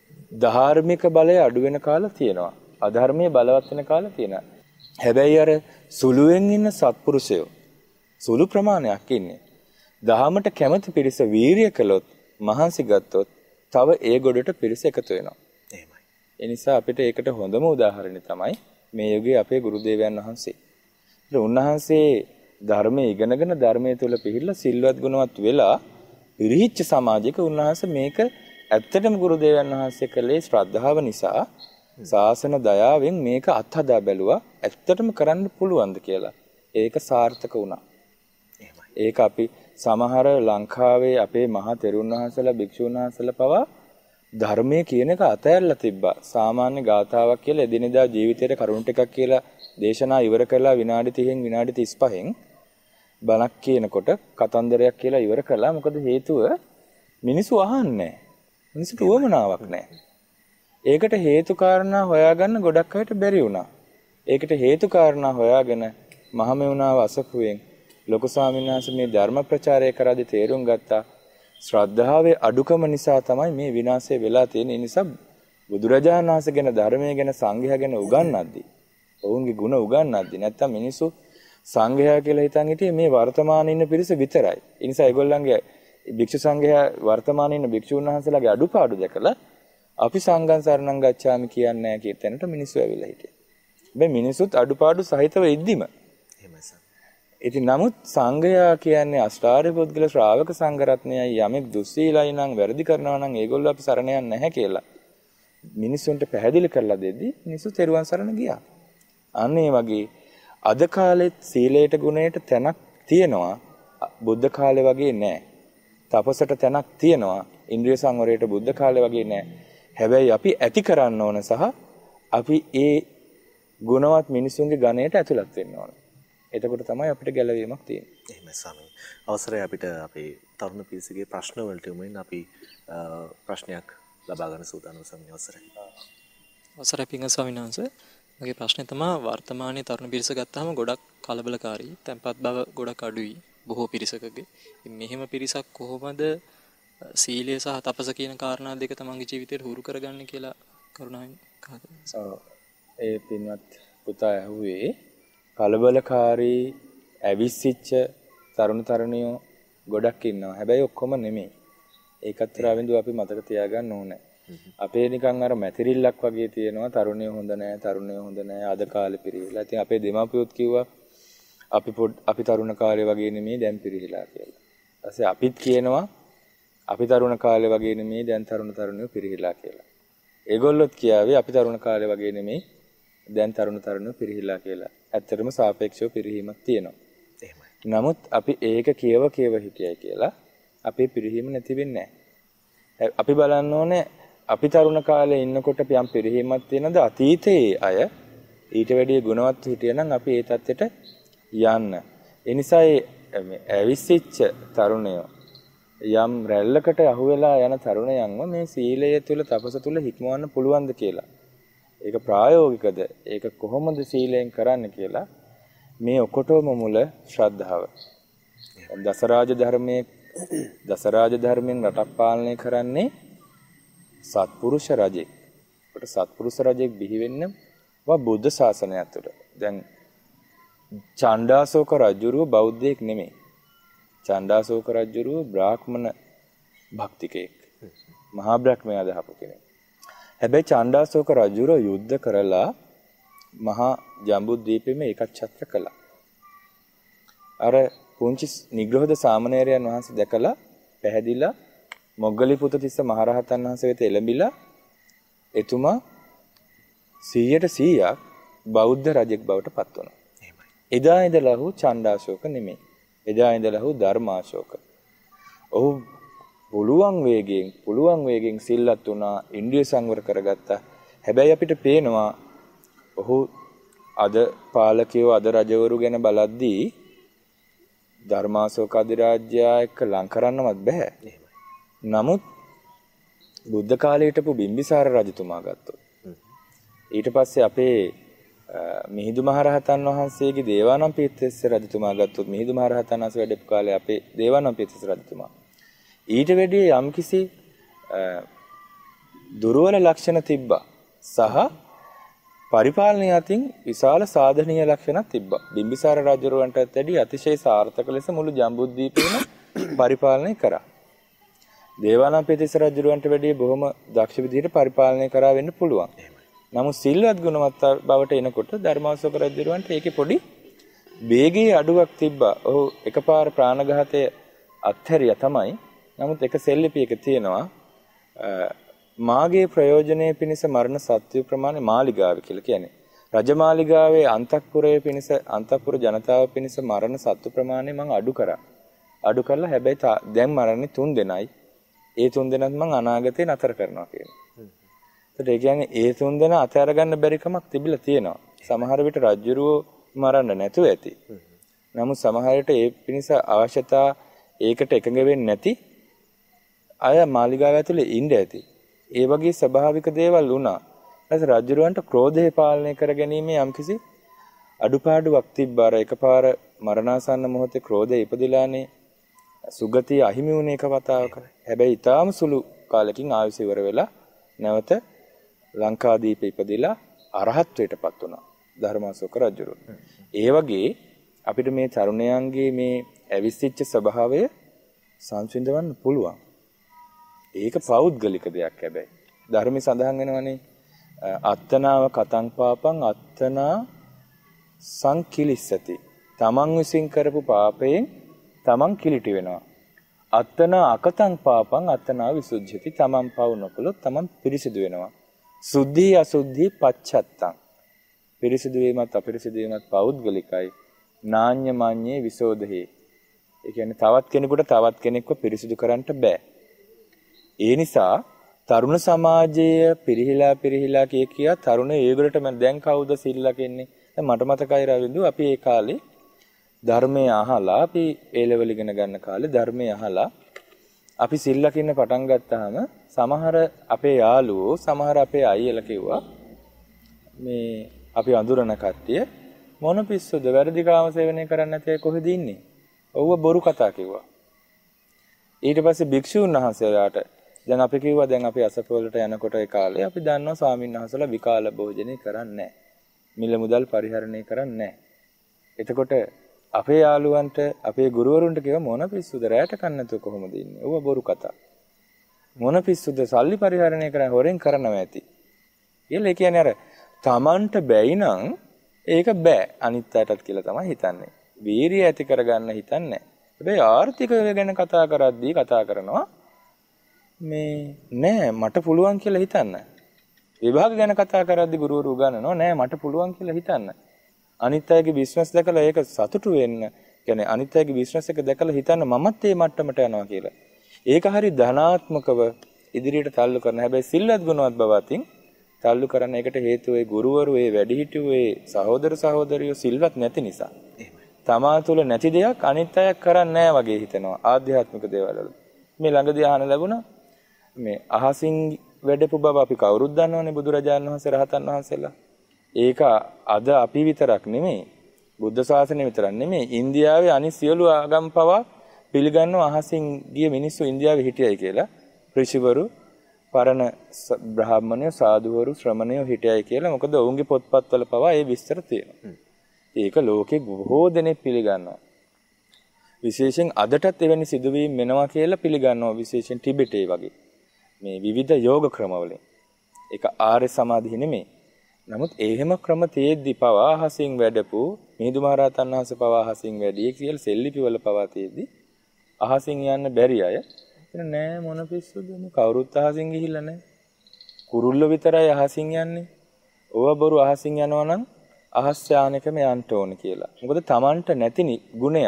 ධාර්මික බලය අඩු වෙන කාල තියෙනවා. අධර්මයේ බලවත් වෙන කාල තියෙනවා. හැබැයි අර සුළුවෙන් ඉන්න සත්පුරුෂයෝ සුළු ප්‍රමාණයක් ඉන්නේ. දහමට කැමති පිරිස වීරිය කළොත්, මහන්සි ගත්තොත් තව ඒ ගොඩට පිරිස එකතු වෙනවා. එහෙමයි. ඒ නිසා අපිට ඒකට හොඳම උදාහරණය තමයි මේ යුගයේ අපේ ගුරුදේවයන් වහන්සේ. ඉතින් උන්වහන්සේ ධර්මයේ ඉගෙනගෙන ධර්මයේ තුල පිහිටලා සිල්වත් ගුණවත් වෙලා පිරිහිච්ච සමාජයක උන්වහන්සේ මේක ඇත්තටම ගුරුදේවයන් වහන්සේ කළේ ශ්‍රද්ධාව නිසා ශාසන දයාවෙන් මේක අත්හදා බැලුවා ඇත්තටම කරන්න පුළුවන්ද කියලා. ඒක සාර්ථක වුණා. එහෙමයි. ඒක අපි සමහර ලංකාවේ අපේ මහා තෙරුන් වහන්සේලා භික්ෂුන් වහන්සේලා පවා ධර්මයේ කියන එක අතහැරලා තිබ්බා. සාමාන්‍ය ගාථාවක් කියලා එදිනෙදා ජීවිතේට කරුණු ටිකක් කියලා දේශනා ඉවර කරලා විනාඩි තිහෙන් විනාඩි තිස් පහෙන් බණක් කියනකොට කතන්දරයක් කියලා ඉවර කළා. මොකද හේතුව මිනිස්සු අහන්නේ නැහැ. මිනිස්සුට උවමනාවක් නැහැ. ඒකට හේතු කාරණා හොයාගන්න ගොඩක් අයට බැරි වුණා. ඒකට හේතු කාරණා හොයාගෙන මහමෙවුනාව අසපුවෙන් ලොකු ස්වාමීන් වහන්සේ මේ ධර්ම ප්‍රචාරය කරද්දී තේරුම් ගත්තා ශ්‍රද්ධාවේ අඩුකම නිසා තමයි මේ විනාශය වෙලා තියෙන්නේ. ඒ නිසා බුදුරජාණන් වහන්සේ ගැන ධර්මය ගැන සංඝයා ගැන උගන්වද්දී, ඔවුන්ගේ ගුණ උගන්වද්දී නැත්තම් මිනිස්සු සංඝයා කියලා හිතන් හිටියේ මේ වර්තමානයේ ඉන්න පිරිස විතරයි. ඒ නිසා ඒගොල්ලන්ගේ භික්ෂු සංඝයා වර්තමානයේ ඉන්න භික්ෂුන් වහන්සේලාගේ අඩුපාඩු දැකලා අපි සංඝං සරණං ගච්ඡාමි කියන්නේ නැහැ කියන තැනට මිනිස්සු ඇවිල්ලා හිටියා. මේ මිනිසුත් අඩුපාඩු සහිතව ඉද්දිම එහෙමයි සර්. ඉතින් නමුත් සංඝයා කියන්නේ අෂ්ටාර්ය පුද්ගල ශ්‍රාවක සංඝ රත්නයයි යමෙක් දුස්සීලයි නම් වැරදි කරනවා නම් ඒගොල්ලෝ අපි සරණ යන්නේ නැහැ කියලා මිනිසුන්ට පැහැදිලි කරලා දෙද්දී මිනිස්සු තෙරුවන් සරණ ගියා. අන්න ඒ වගේ අද කාලෙත් සීලයට ගුණයට තැනක් තියෙනවා. බුද්ධ කාලේ වගේ නෑ. තපසට තැනක් තියෙනවා. ඉන්ද්‍රිය සංවරයට බුද්ධ කාලේ වගේ නෑ. හැබැයි අපි ඇති කරන්න ඕන සහ අපි ඒ ගුණවත් මිනිසුන්ගේ ගණයට ඇතුළත් වෙන්න ඕන. එතකොට තමයි අපිට ගැළවීමක් තියෙන්නේ. එහෙමයි ස්වාමීනි. අවසරයි අපිට අපේ තරුණ පිරිසගේ ප්‍රශ්න වලට යොමුෙන් අපි ප්‍රශ්නයක් ලබා ගන්න සූදානම් ස්වාමීනි. අවසරයි. අවසරයි පිංග ස්වාමීන් වහන්සේ. මගේ ප්‍රශ්නේ තමයි වර්තමානයේ තරුණ පිරිස ගත්තාම ගොඩක් කලබලකාරී, තැම්පත් බව ගොඩක් අඩුයි බොහෝ පිරිසකගේ. මෙහෙම පිරිසක් කොහොමද සීලය සහ තපස කියන කාරණා දෙක තමන්ගේ ජීවිතේට හුරු කරගන්නේ කියලා කරුණාවෙන් කතා. ඒ පින්වත් පුතා ඇහුවේ කලබලකාරී ඇවිස්සිච්ච තරුණ තරුණියෝ ගොඩක් ඉන්නවා. හැබැයි ඔක්කොම නෙමෙයි. ඒකත් රාවින්දු අපි මතක තියාගන්න ඕනේ. අපේ නිකන් අර මැතිරිල්ලක් වගේ තියෙනවා තරුණියෝ හොඳ නැහැ, තරුණියෝ හොඳ නැහැ, අද කාලේ පිරිහිලා. ඉතින් අපේ දෙමාපියොත් කිව්වා අපි අපි තරුණ කාලේ වගේ නෙමෙයි දැන් පිරිහිලා කියලා. ඊපස්සේ අපිත් කියනවා අපි තරුණ කාලේ වගේ නෙමෙයි දැන් තරුණ තරුණියෝ පිරිහිලා කියලා. ඒගොල්ලොත් කියාවේ අපි තරුණ කාලේ වගේ නෙමෙයි දැන් තරුණ තරුණියෝ පිරිහිලා කියලා. ඇත්තටම සාපේක්ෂව පිරිහීමක් තියෙනවා. එහෙමයි. නමුත් අපි ඒක කියව කියව හිටියයි කියලා අපේ පිරිහීම නැති වෙන්නේ නැහැ. අපි බලන්න ඕනේ අපි තරුණ කාලේ ඉන්නකොට යම් පිරිහීමක් තියෙනද අතීතයේ අය ඊට වැඩිය ගුණවත් හිටියනම් අපි ඒ தත්ත්වයට යන්න. ඒ නිසා මේ ඇවිස්සිච්ච තරුණයෝ යම් රැල්ලකට අහු වෙලා යන තරුණයන්ව මේ සීලය තුල තපස තුල හික්මවන්න පුළුවන්ද කියලා. ඒක ප්‍රායෝගිකද? ඒක කොහොමද සීලයෙන් කරන්න කියලා මේ ඔකොටම මුල ශ්‍රද්ධාව. දසරාජ ධර්මයේ දසරාජ ධර්මයෙන් රටක් පාලනය කරන්නේ සත්පුරුෂ රජෙක්. ඒකට සත්පුරුෂ රජෙක් බිහි වෙන්න වා බුද්ධ ශාසනය තුළ. දැන් චණ්ඩාශෝක රජුරුව බෞද්ධයෙක් නෙමෙයි. චණ්ඩාශෝක රජුරුව බ්‍රාහ්මණ භක්තිකයෙක්. මහා බ්‍රහ්මයා දහපු කෙනෙක්. හැබැයි චණ්ඩාශෝක රජුරුව යුද්ධ කරලා මහා ජම්බුද්වීපෙම ඒකච්ඡත්‍ර කළා. අර පුංචි නිග්‍රහද සාමණේරයන් වහන්සේ දැකලා පැහැදිලා මොග්ගලීපුත්තිස්ස මහරහතන් වහන්සේ වෙත එළඹිලා එතුමා සීයට සීයක් බෞද්ධ රජෙක් බවට පත් වුණා. එහෙමයි. එදා ඉඳලා ඔහු චණ්ඩාශෝක නෙමෙයි. එදා ඉඳලා ඔහු ධර්මාශෝක. ඔහු පුළුවන් වේගෙන් පුළුවන් වේගෙන් සිල්වත් වුණා, ඉන්ද්‍රිය සංවර කරගත්තා. හැබැයි අපිට පේනවා ඔහු අද පාලකයෝ අද රජවරු ගැන බලද්දී ධර්මාශෝක අධිරාජ්‍යය එක්ක ලං කරන්නවත් බෑ. නමුත් බුද්ධ කාලේ හිටපු බිම්බිසාර රජතුමා ගත්තොත් ඊට පස්සේ අපේ මිහිඳු මහරහතන් වහන්සේගේ දේවානම්පියතිස්ස රජතුමා ගත්තොත් මිහිඳු මහරහතන් වහන්සේ වැඩපු කාලේ අපේ දේවානම්පියතිස්ස රජතුමා ඊට වැඩිය යම්කිසි දුර්වල ලක්ෂණ තිබ්බා සහ පරිපාලනය අතින් විශාල සාධනීය ලක්ෂණක් තිබ්බා. බිම්බිසාර රජුරවන්ටත් වැඩි අතිශය සාර්ථක ලෙස මුළු ජම්බුද්වීපයම පරිපාලනය කරා. දේවානම්පියතිස්ස රජුරවන්ට වැඩි බොහොම දක්ෂ විදිහට පරිපාලනය කරා වෙන්න පුළුවන්. නමුත් සිල්වත් ගුණවත් බවට එනකොට ධර්මාශෝක රජුරවන්ට ඒකේ පොඩි වේගයේ අඩුවක් තිබ්බා. ඔහු එකපාර ප්‍රාණඝාතය අත්හැරියා තමයි. නමුත් එක සෙල්ලිපියක තියෙනවා මාගේ ප්‍රයෝජනයේ පිණිස මරණ සත්‍ය ප්‍රමාණය මාලිගාව කියලා කියන්නේ. රජමාලිගාවේ අන්තఃපුරයේ පිණිස අන්තఃපුර ජනතාව පිණිස මරණ සත්‍ය ප්‍රමාණය මම අඩු කරා. අඩු කරලා හැබැයි දැන් මරන්නේ තුන් දෙනයි. ඒ තුන් දෙනත් මම අනාගතේ නතර කරනවා කියනවා. ඒත් ඒ කියන්නේ ඒ තුන් දෙනා අතහැර ගන්න බැරි කමක් තිබිලා තියෙනවා. සමහර විට රජුරෝ මරන්න නැතුව ඇති. නමුත් සමහර විට ඒ පිණිස අවශ්‍යතා ඒකට එකඟ වෙන්නේ නැති අය මාලිගාව ඇතුලේ ඉන්න ඇති. ඒ වගේ ස්වභාවික දේවල් වුණා. ඊට රජුරවන්ට ක්‍රෝධය පාලනය කර ගැනීම යම්කිසි අඩුපාඩුවක් තිබ්බා. අර එකපාර මරණාසන්න මොහොතේ ක්‍රෝධය ඉපදිලානේ සුගතිය අහිමි වුණ එක වතාවක. හැබැයි ඊටාම සුළු කාලෙකින් ආයුෂ ඉවර වෙලා නැවත ලංකාදීපේ ඉපදිලා අරහත්ත්වයටපත් වුණා ධර්මාශෝක රජුරුව. ඒ වගේ අපිට මේ තරුණයන්ගේ මේ ඇවිස්සිච්ච ස්වභාවය සංසිඳවන්න පුළුවන්. ඒක පෞද්ගලික දෙයක් හැබැයි. ධර්මයේ සඳහන් වෙනවනේ අත්තනාව කතං පාපං අත්තනා සංකිලිස්සති. තමන් විසින් කරපු පාපයෙන් තමන් කිලිටි වෙනවා. අත්තනා අකතං පාපං අත්තනා විසුද්ධිති. තමන් පව් නොකළොත් තමන් පිරිසිදු වෙනවා. සුද්ධි අසුද්ධි පච්චත්තං. පිරිසිදු වීමත් අපිරිසිදු වීමත් පෞද්ගලිකයි. නාඤ්ඤ මාඤ්ඤේ විසෝධේ. ඒ කියන්නේ තවත් කෙනෙකුට තවත් කෙනෙක්ව පිරිසිදු කරන්න බෑ. ඒ නිසා තරුණ සමාජයේ පිරිහිලා පිරිහිලා කිය කියා තරුණ ඒගොල්ලට මම දැන් කවුද සිල්ලා කියන්නේ? දැන් මට මතකයි රවින්දු අපි ඒ කාලේ ධර්මය අහලා අපි ඒ ලෙවල් ඉගෙන ගන්න කාලේ ධර්මය අහලා අපි සිල්ලා කියන පටන් ගත්තාම සමහර අපේ යාළුවෝ සමහර අපේ අයියලා කිව්වා මේ අපි අඳුරන කට්ටිය මොන පිස්සුද වැරදි කාම සේවනය කරන්නේ නැති අය කොහෙද ඉන්නේ? ඔව්ව බොරු කතා කිව්වා. ඊට පස්සේ භික්ෂුන් වහන්සේලාට දැන් අපි කිව්වා දැන් අපි අසපොලට යනකොට ඒ කාලේ අපි දන්නවා ස්වාමීන් වහන්සේලා විකාල භෝජනේ කරන්නේ නැහැ. මිල මුදල් පරිහරණය කරන්නේ නැහැ. එතකොට අපේ යාළුවන්ට අපේ ගුරුවරුන්ට කිව්වා මොන පිස්සුද රැට කන්න නැතුව කොහොමද ඉන්නේ? ඔව්ව බොරු කතා. මොන පිස්සුද සල්ලි පරිහරණය කරන හොරෙන් කරනවා ඇති. කියලා ඒ කියන්නේ අර Tamanට බැයි නම් ඒක බෑ අනිත් අයටත් කියලා තමයි හිතන්නේ. වීරිය ඇති කරගන්න හිතන්නේ නැහැ. හැබැයි ආර්ථිකය ගැන කතා කරද්දී කතා කරනවා මේ නෑ මට පුළුවන් කියලා හිතන්න. විභාග ගැන කතා කරද්දී ගුරුවරු උගන්වනවා නෑ මට පුළුවන් කියලා හිතන්න. අනිත් අයගේ බිස්නස් දැකලා ඒක සතුටු වෙන්න. කියන්නේ අනිත් අයගේ බිස්නස් එක දැකලා හිතන්න මමත් ඒ මට්ටමට යනවා කියලා. ඒක හරි ධනාත්මකව ඉදිරියට තල්ලු කරන. හැබැයි සිල්වත් ගුණවත් බව අතින් තල්ලු කරන එකට හේතුව ඒ ගුරුවරු ඒ වැඩිහිටියෝ ඒ සහෝදර සහෝදරියෝ සිල්වත් නැති නිසා. තමා තුළ නැති දෙයක් අනිත් අය කරන්නේ නැහැ වගේ හිතනවා ආධ්‍යාත්මික දේවල් වල. මේ ළඟදී අහන ලැබුණා මේ අහසින් වැඩපු බව අපි කවුරුත් දන්නවනේ බුදුරජාණන් වහන්සේ රහතන් වහන්සේලා. ඒක අද අපි විතරක් නෙමෙයි බුද්ධ ශාසනය විතරක් නෙමෙයි ඉන්දියාවේ අනිත් සියලු ආගම් පවා පිළිගන්නව අහසින් ගිය මිනිස්සු ඉන්දියාවේ හිටියයි කියලා. ඍෂිවරු පරණ බ්‍රාහ්මණය සාධුවරු ශ්‍රමණයෝ හිටියයි කියලා. මොකද ඔවුන්ගේ පොත්පත්වල පවා ඒ විස්තර තියෙනවා. ඒක ලෝකෙ බොහෝ දෙනෙක් පිළිගන්නවා. විශේෂයෙන් අදටත් එවැනි සිදුවීම් වෙනවා කියලා පිළිගන්නවා. විශේෂයෙන් ටිබෙටේ වගේ. මේ විවිධ යෝග ක්‍රමවලින්. ඒක ආර්ය සමාධිය නෙමෙයි. නමුත් එහෙම ක්‍රම තියෙද්දි පවා අහසින් වැඩපු මිහිඳු මහ රහතන් වහන්සේ පවා අහසින් වැඩි කියලා සෙල්ලිපිවල පවා තියෙද්දි අහසින් යන්න බැරි අය නෑ මොන පිස්සුද මේ කවුරුත් අහසින් ගිහිල්ලා නෑ. කුරුල්ලෝ විතරයි අහසින් යන්නේ. ඕවා බොරු අහසින් යනවා නම් අහස් යානකම යන්න ඕනේ කියලා. මොකද Tamanට නැති ගුණයක්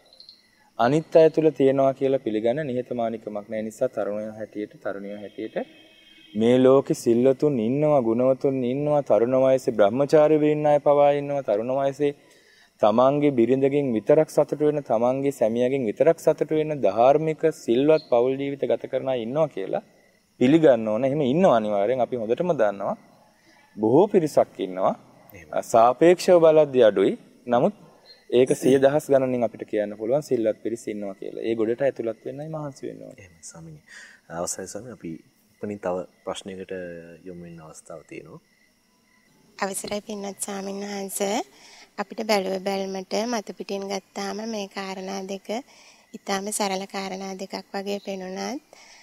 අනිත් අය තුල තියෙනවා කියලා පිළිගන්න නිහතමානීකමක් නැහැ. නිසා තරුණයෝ හැටියට තරුණියෝ හැටියට මේ ලෝකේ සිල්වතුන් ඉන්නවා, ගුණවතුන් ඉන්නවා, තරුණ වයසේ බ්‍රහ්මචාරී වෙන්න අය පවා ඉන්නවා, තරුණ වයසේ තමන්ගේ බිරිඳගෙන් විතරක් සතුට වෙන, තමන්ගේ සැමියාගෙන් විතරක් සතුට වෙන ධාර්මික සිල්වත් පෞල් ජීවිත ගත කරන අය ඉන්නවා කියලා පිළිගන්න ඕන. එහෙම ඉන්නවා අනිවාර්යෙන් අපි හොඳටම දන්නවා. බොහෝ පිරිසක් ඉන්නවා. සාපේක්ෂව බලද්දී අඩුයි. නමුත් ඒක සිය දහස් ගණනින් අපිට කියන්න පුළුවන් සිල්වත් පිරිස ඉන්නවා කියලා. ඒ ගොඩට ඇතුළත් වෙන්නයි මහන්සි වෙන්න ඕනේ. එහෙමයි ස්වාමීනි. අවසරයි ස්වාමීනි අපි ඉක්මනින් තව ප්‍රශ්නයකට යොමු වෙන්න අවස්ථාවක් තියෙනවා. අවසරයි පින්වත් ස්වාමීන් වහන්සේ අපිට බැලුව බැලමට මතු පිටින් ගත්තාම මේ කාරණා දෙක ඊටාම සරල කාරණා දෙකක් වගේ පෙනුණත්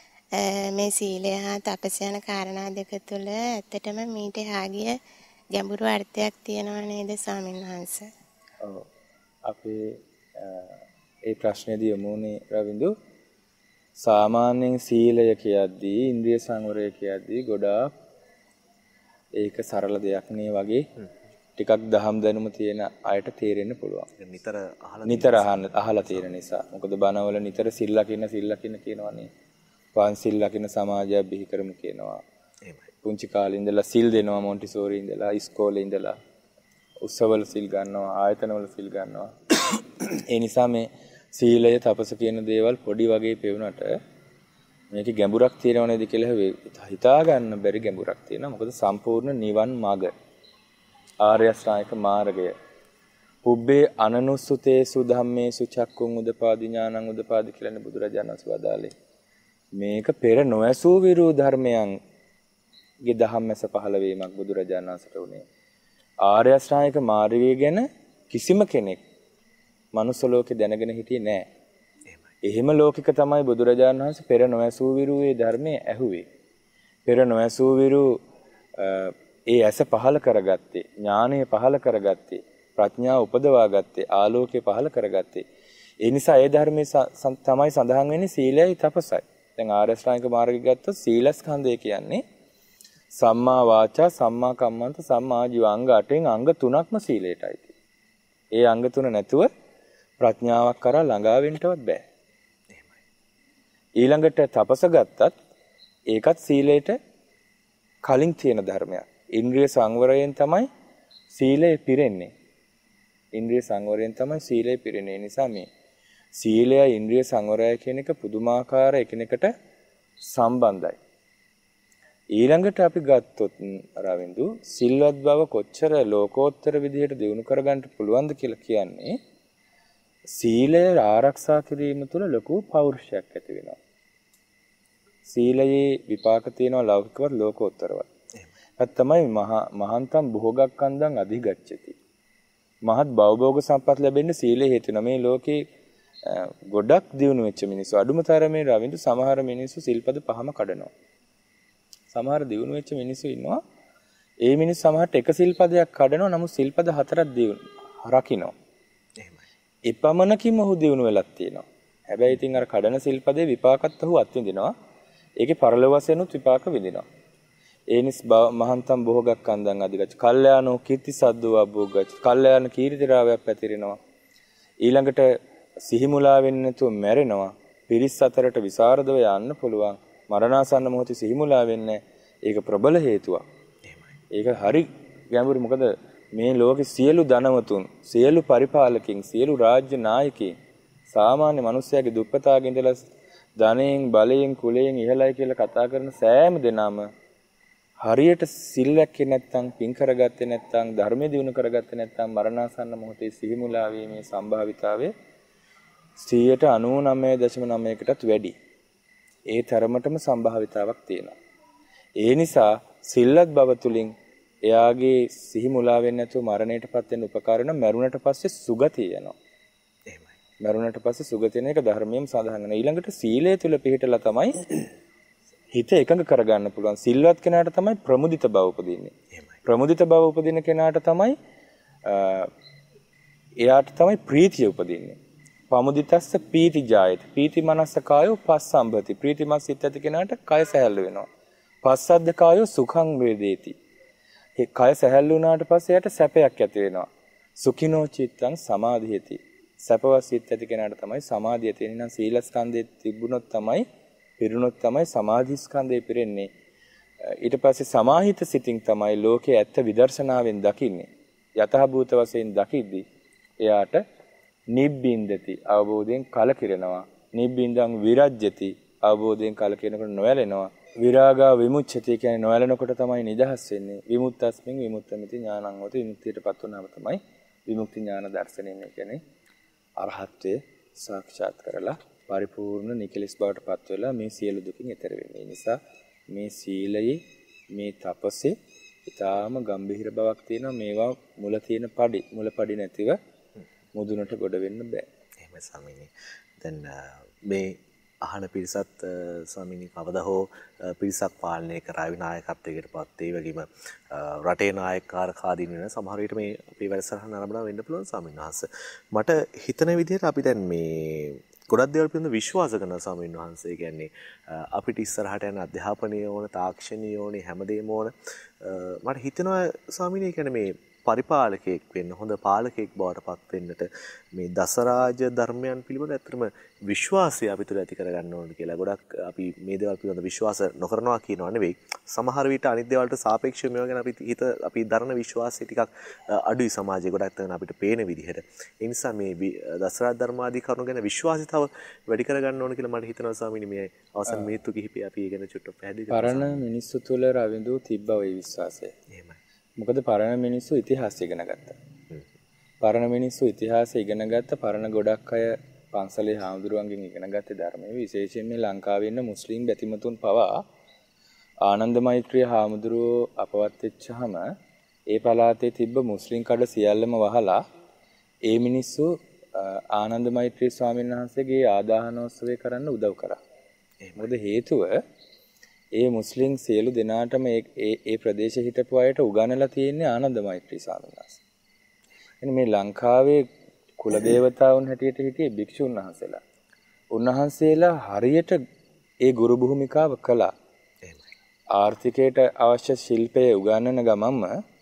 මේ සීලය හා තපස යන කාරණා දෙක තුළ ඇත්තටම මීට හාගිය ගැඹුරු අර්ථයක් තියෙනව නේද ස්වාමීන් වහන්සේ? ඔව්. අපි ඒ ප්‍රශ්නේදී යමුනේ රවින්දු සාමාන්‍යයෙන් සීලය කියද්දී ඉන්ද්‍රිය සංවරය කියද්දී ගොඩාක් ඒක සරල දෙයක් නේ වගේ ටිකක් දහම් දැනුම තියෙන අයට තේරෙන්න පුළුවන්. නිතර අහලා නිතර අහලා තියෙන නිසා. මොකද බණවල නිතර සිල් ලකින්න සිල් ලකින්න කියනවනේ. පන්සිල් ලකින්න සමාජයක් බිහි කරමු කියනවා. එහෙමයි. පුංචි කාලේ ඉඳලා සිල් දෙනවා මොන්ටිසෝරි ඉඳලා ඉස්කෝලේ ඉඳලා උත්සවවල සිල් ගන්නවා ආයතනවල සිල් ගන්නවා. ඒ නිසා මේ සීලය තපස කියන දේවල් පොඩි වගේ පෙවුනට මේකේ ගැඹුරක් තියෙනව නේද කියලා හිතා ගන්න බැරි ගැඹුරක් තියෙනවා. මොකද සම්පූර්ණ නිවන් මාර්ග ආර්ය ශ්‍රායක මාර්ගය. පුබ්බේ අනනුස්සතේසු ධම්මේසු චක්කුං උදපාදි ඥානං උදපාදි කියලානේ බුදුරජාණන් වහන්සේ වදාළේ. මේක පෙර නොඇසූ විරු ධර්මයන්ගේ ධම්මස පහළ වීමක් බුදුරජාණන් වහන්සේට උනේ. ආර්ය ශ්‍රායක මාර්ගය ගැන කිසිම කෙනෙක් මනුස්ස ලෝකේ දැනගෙන හිටියේ නෑ. එහෙම ලෝකික තමයි බුදුරජාණන් වහන්සේ පෙර නොඇසූ විරු ඒ ධර්මයේ ඇහුවේ. පෙර නොඇසූ විරු ඒ ඇස පහළ කරගත්තේ, ඥානය පහළ කරගත්තේ, ප්‍රඥාව උපදවා ගත්තේ, ආලෝකය පහළ කරගත්තේ. ඒ නිසා ඒ ධර්මයේ තමයි සඳහන් වෙන්නේ සීලයයි තපසයි. දැන් ආර්ය ශ්‍රාණික මාර්ගය ගත්තොත් සීලස්කන්ධය කියන්නේ සම්මා වාචා, සම්මා කම්මන්ත, සම්මා ආජීව අංග අටෙන් අංග තුනක්ම සීලයටයි. ඒ අංග තුන නැතුව ප්‍රඥාවක් කරා ළඟා වෙන්නවත් බෑ. එහෙමයි. ඊළඟට තපස ගත්තත් ඒකත් සීලයට කලින් තියෙන ධර්මයක්. ඉන්ද්‍රිය සංවරයෙන් තමයි සීලය පිරෙන්නේ. ඉන්ද්‍රිය සංවරයෙන් තමයි සීලය පිරෙන්නේ. නිසා මේ සීලය ඉන්ද්‍රිය සංවරය කියන එක පුදුමාකාර එකිනෙකට සම්බන්ධයි. ඊළඟට අපි ගත්තොත් රවින්දු සිල්වත් බව කොච්චර ලෝකෝත්තර විදිහට දියුණු කරගන්න පුළුවන්ද කියලා කියන්නේ සීලය ආරක්ෂා කිරීම තුළ ලොකු පෞරුෂයක් ඇති වෙනවා. සීලයේ විපාක තියෙනවා ලෞකිකවත් ලෝකෝත්තරවත්. ඒත් තමයි මහා මහන්තම් භෝගක්ඛන්දං අධිගච්ඡති. මහත් භවභෝග සම්පත් ලැබෙන්නේ සීලයේ හේතු වෙන මේ ලෝකේ ගොඩක් දියුණු වෙච්ච මිනිස්සු අඩුම තරමේ රවින්දු සමහර මිනිස්සු සිල්පද පහම කඩනවා. සමහර දියුණු වෙච්ච මිනිස්සු ඉන්නවා ඒ මිනිස්සු සමහරට එක සිල්පදයක් කඩනවා නමුත් සිල්පද හතරක් දියුණු රකින්නවා. එහෙමයි. එපමණකින්ම ඔහු දියුණු වෙලක් තියෙනවා. හැබැයි ඉතින් අර කඩන සිල්පදේ විපාකත් ඔහු අත්විඳිනවා. ඒකේ පරලොව වශයෙන්ුත් විපාක විඳිනවා. ඒනිස් මහන්තම් බොහෝගක් අන්දන් අධිගච්ඡ. කල්යාණෝ කීර්ති සද්දෝ අභෝගච්ඡ. කල්යාණ කීර්තිරාවයක් පැතිරෙනවා. ඊළඟට සිහිමුලා වෙන්නේ නැතුව මැරෙනවා. පිරිස් අතරට විසරදව යන්න පුළුවන්. මරණාසන්න මොහොතේ සිහිමුලා වෙන්නේ ඒක ප්‍රබල හේතුවක්. ඒක හරි ගැඹුරු. මොකද මේ ලෝකේ සියලු ධනවතුන්, සියලු පරිපාලකින්, සියලු රාජ්‍ය නායකයින් සාමාන්‍ය මිනිස්යාගේ දුප්පතාගේ ඉඳලා ධනයෙන්, බලයෙන්, කුලයෙන් ඉහළයි කියලා කතා කරන සෑම දෙනාම හරියට සිල් රැක්කේ නැත්නම්, පින් කරගත්තේ නැත්නම්, ධර්මයේ දිනු කරගත්තේ නැත්නම් මරණාසන්න මොහොතේ සිහිමුලා වීමේ සම්භාවිතාවය සියයට අනූනවය දශම නවයකටත් වැඩි. ඒ තරමටම සම්භාවිතාවක් තියෙනවා. ඒ නිසා සිල්වත් බව තුලින් එයාගේ සිහිමුලා වෙන්නේ නැතුව මරණයටපත් වෙන්න උපකාර වෙන මරුණට පස්සේ සුගතිය යනවා. එහෙමයි. මරුණට පස්සේ සුගතිය යන එක ධර්මයෙන් සඳහන් වෙනවා. ඊළඟට සීලය තුල පිහිටලා තමයි හිත එකඟ කරගන්න පුළුවන්. සිල්වත් කෙනාට තමයි ප්‍රමුදිත බව උපදින්නේ. එහෙමයි. ප්‍රමුදිත බව උපදින කෙනාට තමයි එයාට තමයි ප්‍රීතිය උපදින්නේ. පමුදිතස්ස පීති ජායති. පීති මනස්ස කායෝ පස්සම්භති. ප්‍රීතිමත් සිත් ඇති කෙනාට කය සැහැල්ලු වෙනවා. පස්සද්ද කායෝ සුඛං වේදේති. ඒ කය සැහැල්ලු වුණාට පස්සේ යට සැපයක් ඇති වෙනවා. සුඛිනෝ චිත්තං සමාධියති. සැපවත් සිත් ඇති කෙනාට තමයි සමාධිය තියෙන්නේ. නම් සීලස්කන්ධයේ තිබුණොත් තමයි, පිරුණොත් තමයි සමාධි ස්කන්ධය පිරෙන්නේ. ඊට පස්සේ සමාහිත සිතින් තමයි ලෝකයේ ඇත්ත විදර්ශනාවෙන් දකින්නේ. යතහභූත වශයෙන් දකිද්දී එයාට නිබ්බින්දති අවබෝධයෙන් කලකිරෙනවා. නිබ්බින්දං විරජ්‍යති අවබෝධයෙන් කලකිරෙනකොට නොයැලෙනවා. විරාගා විමුච්ඡති කියන්නේ නොයැලෙනකොට තමයි නිදහස් වෙන්නේ. විමුක්තස්මින් විමුක්තമിതി ඥානං හොති. විමුක්තියටපත් වුණාම තමයි විමුක්ති ඥාන දර්ශනය කියන්නේ අරහත්ත්වය සාක්ෂාත් කරලා පරිපූර්ණ නිකලස් බවට පත් වෙලා මේ සියලු දුකින් එතර වෙන්නේ. ඒ නිසා මේ සීලයේ මේ තපසේ ඊටාම ගැඹිර බවක් තියෙනවා. මේවා මුල තියෙන padi මුල padi නැතිව මුදුනට ගොඩ වෙන්න බෑ. එහෙම ස්වාමීනි. දැන් මේ අහන පිරිසත් ස්වාමීනි කවදා හෝ පිරිසක් පාලනය කරා විනායකත්වයකට පත් ඒ වගේම රටේ නායකකාරකාදීන් වෙන සමහර විට මේ අපේ වැඩසටහන ආරම්භ වෙන්න පුළුවන් ස්වාමීන් වහන්සේ. මට හිතන විදිහට අපි දැන් මේ ගොඩක් දේවල් පිළිබඳව විශ්වාස කරන ස්වාමීන් වහන්සේ කියන්නේ අපිට ඉස්සරහට යන අධ්‍යාපනය ඕන, තාක්ෂණීය ඕනේ, හැමදේම ඕන. මට හිතෙනවා ස්වාමීනි කියන්නේ මේ පරිපාලකයෙක් වෙන්න, හොඳ පාලකයෙක් බවට පත් වෙන්නට මේ දසරාජ ධර්මයන් පිළිබඳ ඇත්තටම විශ්වාසය අපි තුළ ඇති කරගන්න ඕනේ කියලා. ගොඩක් අපි මේ දේවල් පිළිබඳ විශ්වාස නොකරනවා කියනවා නෙවෙයි. සමහර විට අනිත් දේවල්ට සාපේක්ෂව මේවා ගැන අපි හිත අපි දරන විශ්වාසය ටිකක් අඩුයි සමාජයේ ගොඩක් තැන අපිට පේන විදිහට. ඒ නිසා මේ දසරාජ ධර්මාදී කරුණු ගැන විශ්වාසය තව වැඩි කරගන්න ඕනේ කියලා මට හිතෙනවා ස්වාමීනි. මේ අවසන් මිනිත්තු කිහිපය අපි ඒ ගැන චුට්ටක් පැහැදිලි කරමු. පරණ මිනිස්සු තුළ රවිඳු තිබ්බ ওই විශ්වාසය. එහෙමයි. මොකද පරණ මිනිස්සු ඉතිහාසය ඉගෙන ගත්තා. පරණ මිනිස්සු ඉතිහාසය ඉගෙන ගත්ත පරණ ගොඩක් අය පන්සලේ හාමුදුරුවන්ගෙන් ඉගෙන ගත්තේ ධර්මයේ. විශේෂයෙන් මේ ලංකාවේ ඉන්න මුස්ලිම් බැතිමතුන් පවා ආනන්ද මෛත්‍රී හාමුදුරුවෝ අපවත් වෙච්චහම ඒ පළාතේ තිබ්බ මුස්ලිම් කඩ සියල්ලම වහලා ඒ මිනිස්සු ආනන්ද මෛත්‍රී ස්වාමීන් වහන්සේගේ ආදාහනෝත්සවය කරන්න උදව් කරා. මොකද හේතුව ඒ මුස්ලිම් සියලු දෙනාටම ඒ ඒ ප්‍රදේශෙ හිටපු අයට උගන්වලා තියෙන්නේ ආනන්ද මෛත්‍රී ස්වාමීන් වහන්සේ. එන්නේ මේ ලංකාවේ කුල දේවතාවුන් හැටියට හිටියේ භික්ෂුන් වහන්සේලා. උන්වහන්සේලා හරියට ඒ ගුරු භූමිකාව කළා. ආර්ථිකයට අවශ්‍ය ශිල්පය උගන්වන ගමන්ම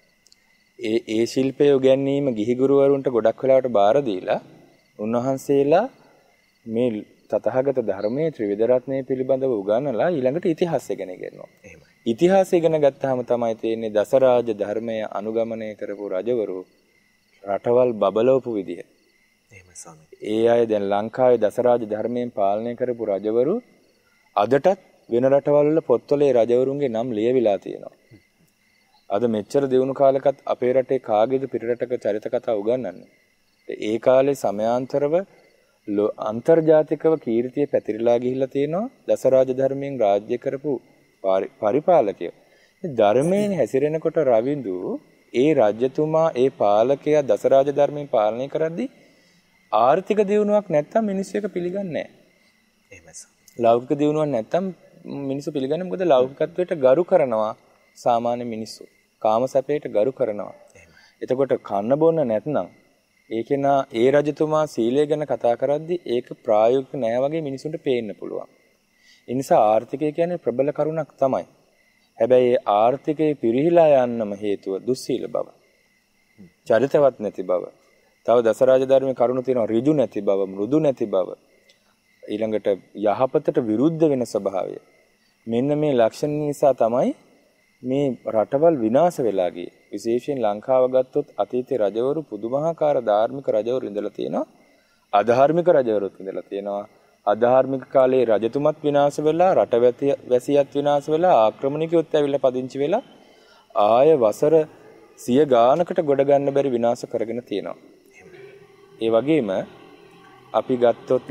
ඒ ඒ ශිල්පය උගන්වීම ගිහි ගුරුවරුන්ට ගොඩක් වෙලාවට බාර දීලා උන්වහන්සේලා මේ තථාගත ධර්මයේ ත්‍රිවිධ රත්නයේ පිළිබඳව උගන්වලා ඊළඟට ඉතිහාසය ගැන ඉගෙනනවා. එහෙමයි. ඉතිහාසය ඉගෙන ගත්තාම තමයි තේරෙන්නේ දසරාජ ධර්මය අනුගමනය කරපු රජවරු රටවල් බබලවපු විදිය. එහෙමයි ස්වාමී. ඒ අය දැන් ලංකාවේ දසරාජ ධර්මයෙන් පාලනය කරපු රජවරු අදටත් වෙන රටවල් වල පොත්වල ඒ රජවරුන්ගේ නම් ලියවිලා තියෙනවා. අද මෙච්චර දිනු කාලයකත් අපේ රටේ කාගේද පිට රටක චරිත කතා උගන්වන්නේ. ඒ කාලේ සමයාන්තරව අන්තර්ජාතිකව කීර්තිය පැතිරලා ගිහිල්ලා තියෙනවා දසරාජ ධර්මයෙන් රාජ්‍ය කරපු පරිපාලකයෝ. මේ ධර්මයෙන් හැසිරෙනකොට රවිඳු ඒ රාජ්‍යතුමා ඒ පාලකයා දසරාජ ධර්මයෙන් පාලනය කරද්දී ආර්ථික දියුණුවක් නැත්තම් මිනිස්සු එක පිළිගන්නේ නැහැ. එහෙමයි. ලෞකික දියුණුවක් නැත්තම් මිනිස්සු පිළිගන්නේ මොකද ලෞකිකත්වයට ගරු කරනවා සාමාන්‍ය මිනිස්සු. කාම සැපයට ගරු කරනවා. එතකොට කන්න බොන්න නැත්නම් ඒකේන ඒ රජතුමා සීලය ගැන කතා කරද්දී ඒක ප්‍රායෝගික නෑ වගේ මිනිසුන්ට පේන්න පුළුවන්. ඒ නිසා ආර්ථිකය කියන්නේ ප්‍රබල කරුණක් තමයි. හැබැයි ආර්ථිකයේ පිරිහිලා යන්නම හේතුව දුස්සීල බව. චරිතවත් නැති බව. තව දසරාජ ධර්මයේ කරුණු තියෙනවා ඍජු නැති බව, මෘදු නැති බව. ඊළඟට යහපතට විරුද්ධ වෙන ස්වභාවය. මෙන්න මේ ලක්ෂණ නිසා තමයි මේ රටවල් විනාශ වෙලා ගියේ. විශේෂයෙන් ලංකාව ගත්තොත් අතීතයේ රජවරු පුදුමාකාර ධාර්මික රජවරු ඉඳලා තියෙනවා. අධාර්මික රජවරුත් ඉඳලා තියෙනවා. අධාර්මික කාලේ රජතුමත් විනාශ වෙලා, රටවැසියත් විනාශ වෙලා, ආක්‍රමණිකයොත් ඇවිල්ලා පදිංචි වෙලා ආය වසර සිය ගානකට ගොඩ ගන්න බැරි විනාශ කරගෙන තියෙනවා. ඒ වගේම අපි ගත්තොත්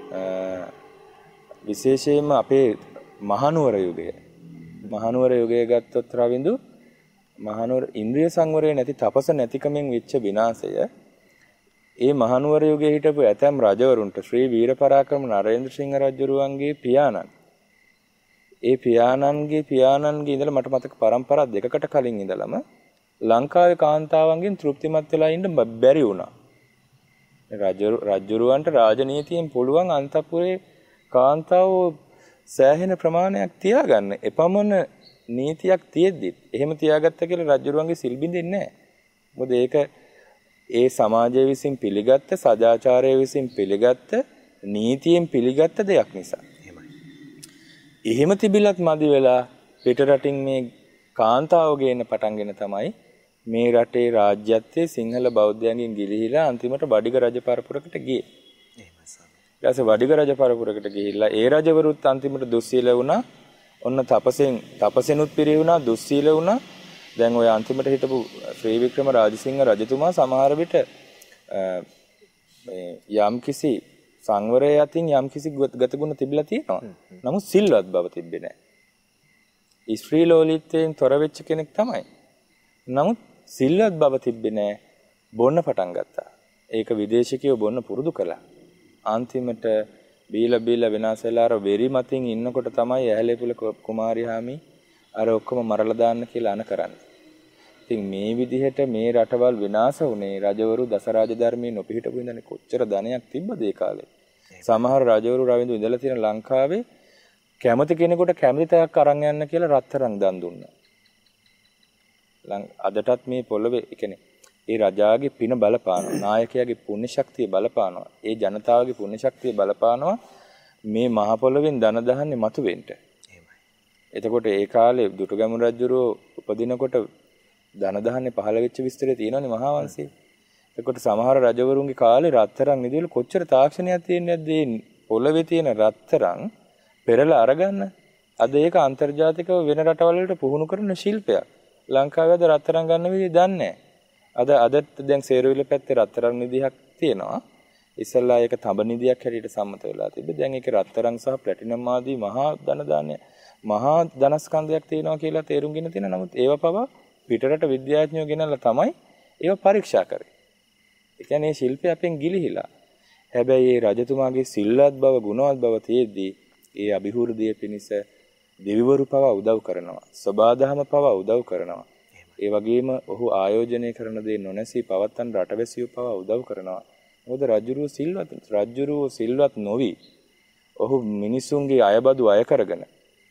විශේෂයෙන්ම අපේ මහනුවර යුගය මහනුවර යුගය ගත්තොත් රවින්දු මහනුවර ඉන්ද්‍රිය සංවරය නැති තපස නැතිකමෙන් වෙච්ච විනාශය ඒ මහනුවර යුගයේ හිටපු ඇතැම් රජවරුන්ට ශ්‍රී වීරපරාක්‍රම නරේන්ද්‍ර සිංහ රජුරුවන්ගේ පියාණන් ඒ පියාණන්ගේ පියාණන්ගේ ඉඳලා මට මතක පරම්පරා දෙකකට කලින් ඉඳලම ලංකාවේ කාන්තාවන්ගෙන් තෘප්තිමත් වෙලා ඉන්න බැරි වුණා. රජු රජුරුවන්ට රාජනීතියෙන් පුළුවන් අන්තපුරේ කාන්තාව සෑහෙන ප්‍රමාණයක් තියාගන්න. එපමණ නීතියක් තියෙද්දි එහෙම තියාගත්ත කියලා රජුරුවන්ගේ සිල් බින්දෙන්නේ නැහැ. මොකද ඒක ඒ සමාජය විසින් පිළිගත්ත සදාචාරය විසින් පිළිගත්ත නීතියෙන් පිළිගත්ත දෙයක් නිසා. එහෙමයි. එහෙම තිබිලත් මදි වෙලා පිට රටින් මේ කාන්තාව ගේන පටන්ගෙන තමයි මේ රටේ රාජ්‍යත්වයේ සිංහල බෞද්ධයන්ගෙන් ගිලිහිලා අන්තිමට වඩිග රජ පරපුරකට ගියේ. එහෙමයි සාමි. ඊට පස්සේ වඩිග රජ පරපුරකට ගිහිල්ලා ඒ රජවරුත් අන්තිමට දුස්සීල වුණා. ඔන්න තපසෙන් තපසෙනුත් පිරි වුණා, දුස්සීල වුණා. දැන් ඔය අන්තිමට හිටපු ශ්‍රී වික්‍රම රාජසිංහ රජතුමා සමහර විට මේ යම්කිසි සංවරය යතින් යම්කිසි ගතගුණ තිබිලා තියෙනවා. නමුත් සිල්වත් බව තිබ්බේ නැහැ. ස්ත්‍රී ලෝලීත්වයෙන් තොර වෙච්ච කෙනෙක් තමයි. නමුත් සිල්වත් බව තිබ්බේ නැහැ. බොන්න පටන් ගත්තා. ඒක විදේශිකයෝ බොන්න පුරුදු කළා. අන්තිමට බීලා බීලා විනාශ වෙලා අර වෙරි මතින් ඉන්නකොට තමයි ඇහැලේපුල කුමාරිහාමි අර ඔක්කොම මරලා දාන්න කියලා අන කරන්නේ. ඉතින් මේ විදිහට මේ රටවල් විනාශ වුණේ රජවරු දසරාජ ධර්මයේ නොපිහිටපු ඉඳන් කොච්චර ධනයක් තිබ්බද ඒ කාලේ. සමහර රජවරු රවින්දු ඉඳලා තියෙන ලංකාවේ කැමති කෙනෙකුට කැමති තයක් අරන් යන්න කියලා රත්තරන් දන් දුන්නා. අදටත් මේ පොළවේ කියන්නේ ඒ රජාගේ පින බලපානවා, නායකයාගේ පුණ්‍ය ශක්තිය බලපානවා, ඒ ජනතාවගේ පුණ්‍ය ශක්තිය බලපානවා මේ මහ පොළවෙන් ධන දහන්නේ මතුවෙන්න. එහෙමයි. එතකොට ඒ කාලේ දුටුගැමුණු රජුරෝ උපදිනකොට ධන දහන්නේ පහළ වෙච්ච විස්තරය තියෙනවනේ මහා වංශයේ. එතකොට සමහර රජවරුන්ගේ කාලේ රත්තරන් නිදිවල කොච්චර තාක්ෂණයක් තියෙන්නේ නැද්ද මේ පොළවේ තියෙන රත්තරන් පෙරලා අරගන්න. අද ඒක අන්තර්ජාතිකව වෙන රටවල් වලට පුහුණු කරන ශිල්පයක්. ලංකාවේ අද රත්තරන් ගන්න විදිහ දන්නේ නැහැ. අද අදත් දැන් සේරුවිල පැත්තේ රත්තරන් නිදියක් තියෙනවා. ඉස්සල්ලා ඒක තඹ නිදියක් හැටියට සම්මත වෙලා තිබ්බේ. දැන් ඒක රත්තරන් සහ ප්ලැටිනම් ආදී මහා ධන දාන්‍ය මහා ධනස්කන්ධයක් තියෙනවා කියලා තේරුම්ගෙන තියෙනවා. නමුත් ඒව පවා පිටරට විද්‍යාඥයෝ ගෙනල්ලා තමයි ඒව පරීක්ෂා කරේ. ඒ කියන්නේ මේ ශිල්පය අපෙන් ගිලිහිලා. හැබැයි මේ රජතුමාගේ සිල්වත් බව, ගුණවත් බව තියෙද්දී ඒ અભිවෘද්ධිය පිණිස දෙවිවරු පවා උදව් කරනවා. සබාදහම පවා උදව් කරනවා. ඒ වගේම ඔහු ආයෝජනය කරන දේ නොනැසී පවත්තන් රටවැසියෝ පවා උදව් කරනවා. මොකද රජුරුව සිල්වත් රජුරුව සිල්වත් නොවි. ඔහු මිනිසුන්ගේ අයබදු අය කරගෙන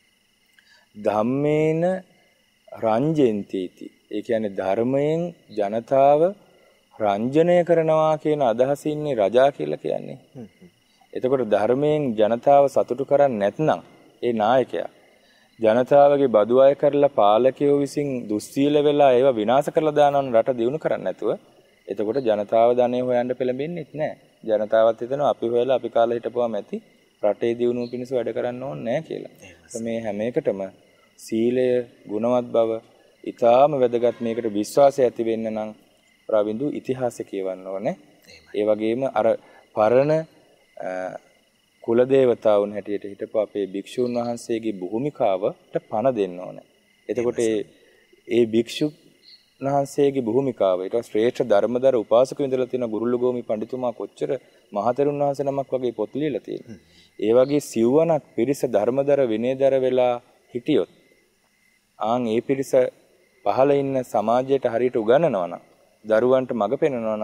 ධම්මේන රංජෙන්තිති. ඒ කියන්නේ ධර්මයෙන් ජනතාව රංජනය කරනවා කියන අදහසින්නේ රජා කියලා කියන්නේ. එතකොට ධර්මයෙන් ජනතාව සතුටු කරන්නේ නැත්නම් ඒ නායකයා ජනතාවගේ බදු අය කරලා පාලකයෝ විසින් දුස්සීල වෙලා ඒවා විනාශ කරලා දානවන රට දියුණු කරන්නේ නැතුව එතකොට ජනතාව ධනෙ හොයන්න පෙළඹෙන්නේ නැහැ. ජනතාවත් හිතනවා අපි හොයලා අපි කාලා හිටපුවාම ඇති රටේ දියුණුව පිණිස වැඩ කරන්න ඕනේ නැහැ කියලා. මේ හැම එකටම සීලය, ගුණවත් බව, ඊටාම වැදගත් මේකට විශ්වාසය ඇති වෙන්න නම් රවින්දු ඉතිහාසය කියවන්න ඕනේ. ඒ වගේම අර පරණ කුල දේවතාවුන් හැටියට හිටපු අපේ භික්ෂුන් වහන්සේගේ භූමිකාවට පණ දෙන්න ඕනේ. එතකොට ඒ ඒ භික්ෂු වහන්සේගේ භූමිකාව ඊට ශ්‍රේෂ්ඨ ධර්මදර උපාසක විඳලා තියෙන ගුරුලගෝමි පඬිතුමා කොච්චර මහතෙරුන් වහන්සේ නමක් වගේ පොත් ලියලා තියෙනවා. ඒ වගේ සිව්වනක් පිරිස ධර්මදර විනයදර වෙලා හිටියොත් ආන් ඒ පිරිස පහළ ඉන්න සමාජයට හරියට උගන්වනවා නම් දරුවන්ට මඟ පෙන්වනවා නම්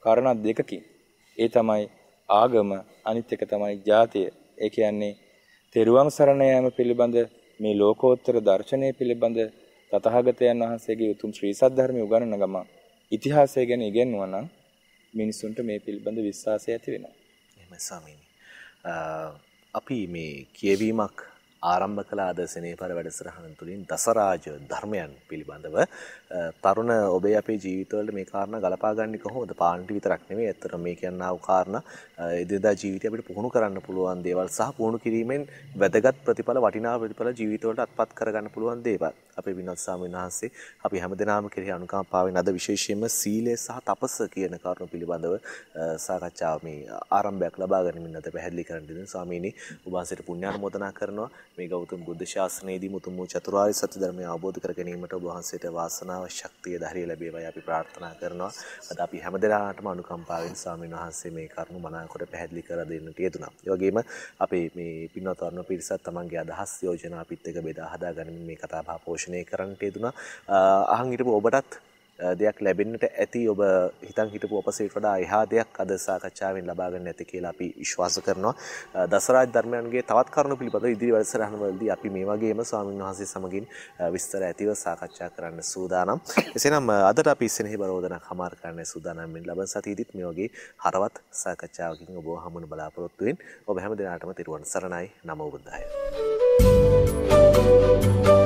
කාරණා දෙකකින්. ඒ තමයි ආගම, අනිත් එක තමයි ජාතිය. ඒ කියන්නේ තෙරුවන් සරණ යාම පිළිබඳ මේ ලෝකෝත්තර දර්ශනය පිළිබඳ තථාගතයන් වහන්සේගේ උතුම් ශ්‍රී සද්ධර්මයේ උගන්වන ගම ඉතිහාසය ගැන ඉගෙනුවා නම් මිනිසුන්ට මේ පිළිබඳ විශ්වාසය ඇති වෙනවා. එහෙමයි ස්වාමීනි. අපි මේ කියවීමක් ආරම්භ කළ අද සෙනෙහපර වැඩසටහන තුළින් දසරාජ ධර්මයන් පිළිබඳව තරුණ ඔබේ අපේ ජීවිතවලට මේ කාරණා ගලපා ගන්න කොහොමද? පාන්ටි විතරක් නෙමෙයි, ඇත්තට මේ කියනා වූ කාරණා එදිනදා ජීවිතය අපිට පුහුණු කරන්න පුළුවන් දේවල් සහ පුහුණු කිරීමෙන් වැදගත් ප්‍රතිඵල, වටිනා ප්‍රතිඵල ජීවිතවලට අත්පත් කරගන්න පුළුවන් දේවල්. අපේ විනෝද ස්වාමීන් වහන්සේ අපි හැමදෙනාම කෙරෙහි අනුකම්පාවෙන් අද විශේෂයෙන්ම සීලය සහ තපස කියන කරුණු පිළිබඳව සාකච්ඡාව මේ ආරම්භයක් ලබා ගැනීමෙන් අද පැහැදිලි කරන්න දෙන ස්වාමීනි, ඔබ වහන්සේට පුණ්‍යානුමෝදනා කරනවා. මේ ගෞතම බුද්ධ ශාසනයේදී මුතුන් වූ චතුරාර්ය සත්‍ය ධර්මය අවබෝධ කර ගැනීමට ඔබ වහන්සේට වාසනාව, ශක්තිය, ධෛර්යය ලැබේවායි අපි ප්‍රාර්ථනා කරනවා. අද අපි හැමදෙනාටම අනුකම්පාවෙන් ස්වාමීන් වහන්සේ මේ කරුණු මනාකොට පැහැදිලි කර දෙන්නට යෙදුණා. ඒ වගේම අපේ මේ පින්වත් තරුණ පිරිසත් තමන්ගේ අදහස් යෝජනා අපිත් එක්ක බෙදා හදා ගනිමින් මේ කතා බහ පෝෂණය කරන්නට යෙදුණා. අහන් හිටපු ඔබටත් දෙයක් ලැබෙන්නට ඇති, ඔබ හිතන් හිටපු අපසේට වඩා එහා දෙයක් අද සාකච්ඡාවෙන් ලබා ගන්න ඇති කියලා අපි විශ්වාස කරනවා. දසරාජ ධර්මයන්ගේ තවත් කරුණු පිළිබඳව ඉදිරි වැඩසටහන වලදී අපි මේ වගේම ස්වාමීන් වහන්සේ සමගින් විස්තර ඇතිව සාකච්ඡා කරන්න සූදානම්. එසේනම් අදට අපි සෙනෙහි බරවදනක් හමාර කරන්න සූදානම් වෙන ලබන සතියේදීත් මේ වගේ හරවත් සාකච්ඡාවකින් ඔබව හමුවන බලාපොරොත්තු වෙමින් ඔබ හැම දිනකටම තිරුවන් සරණයි. නමෝ බුද්ධාය.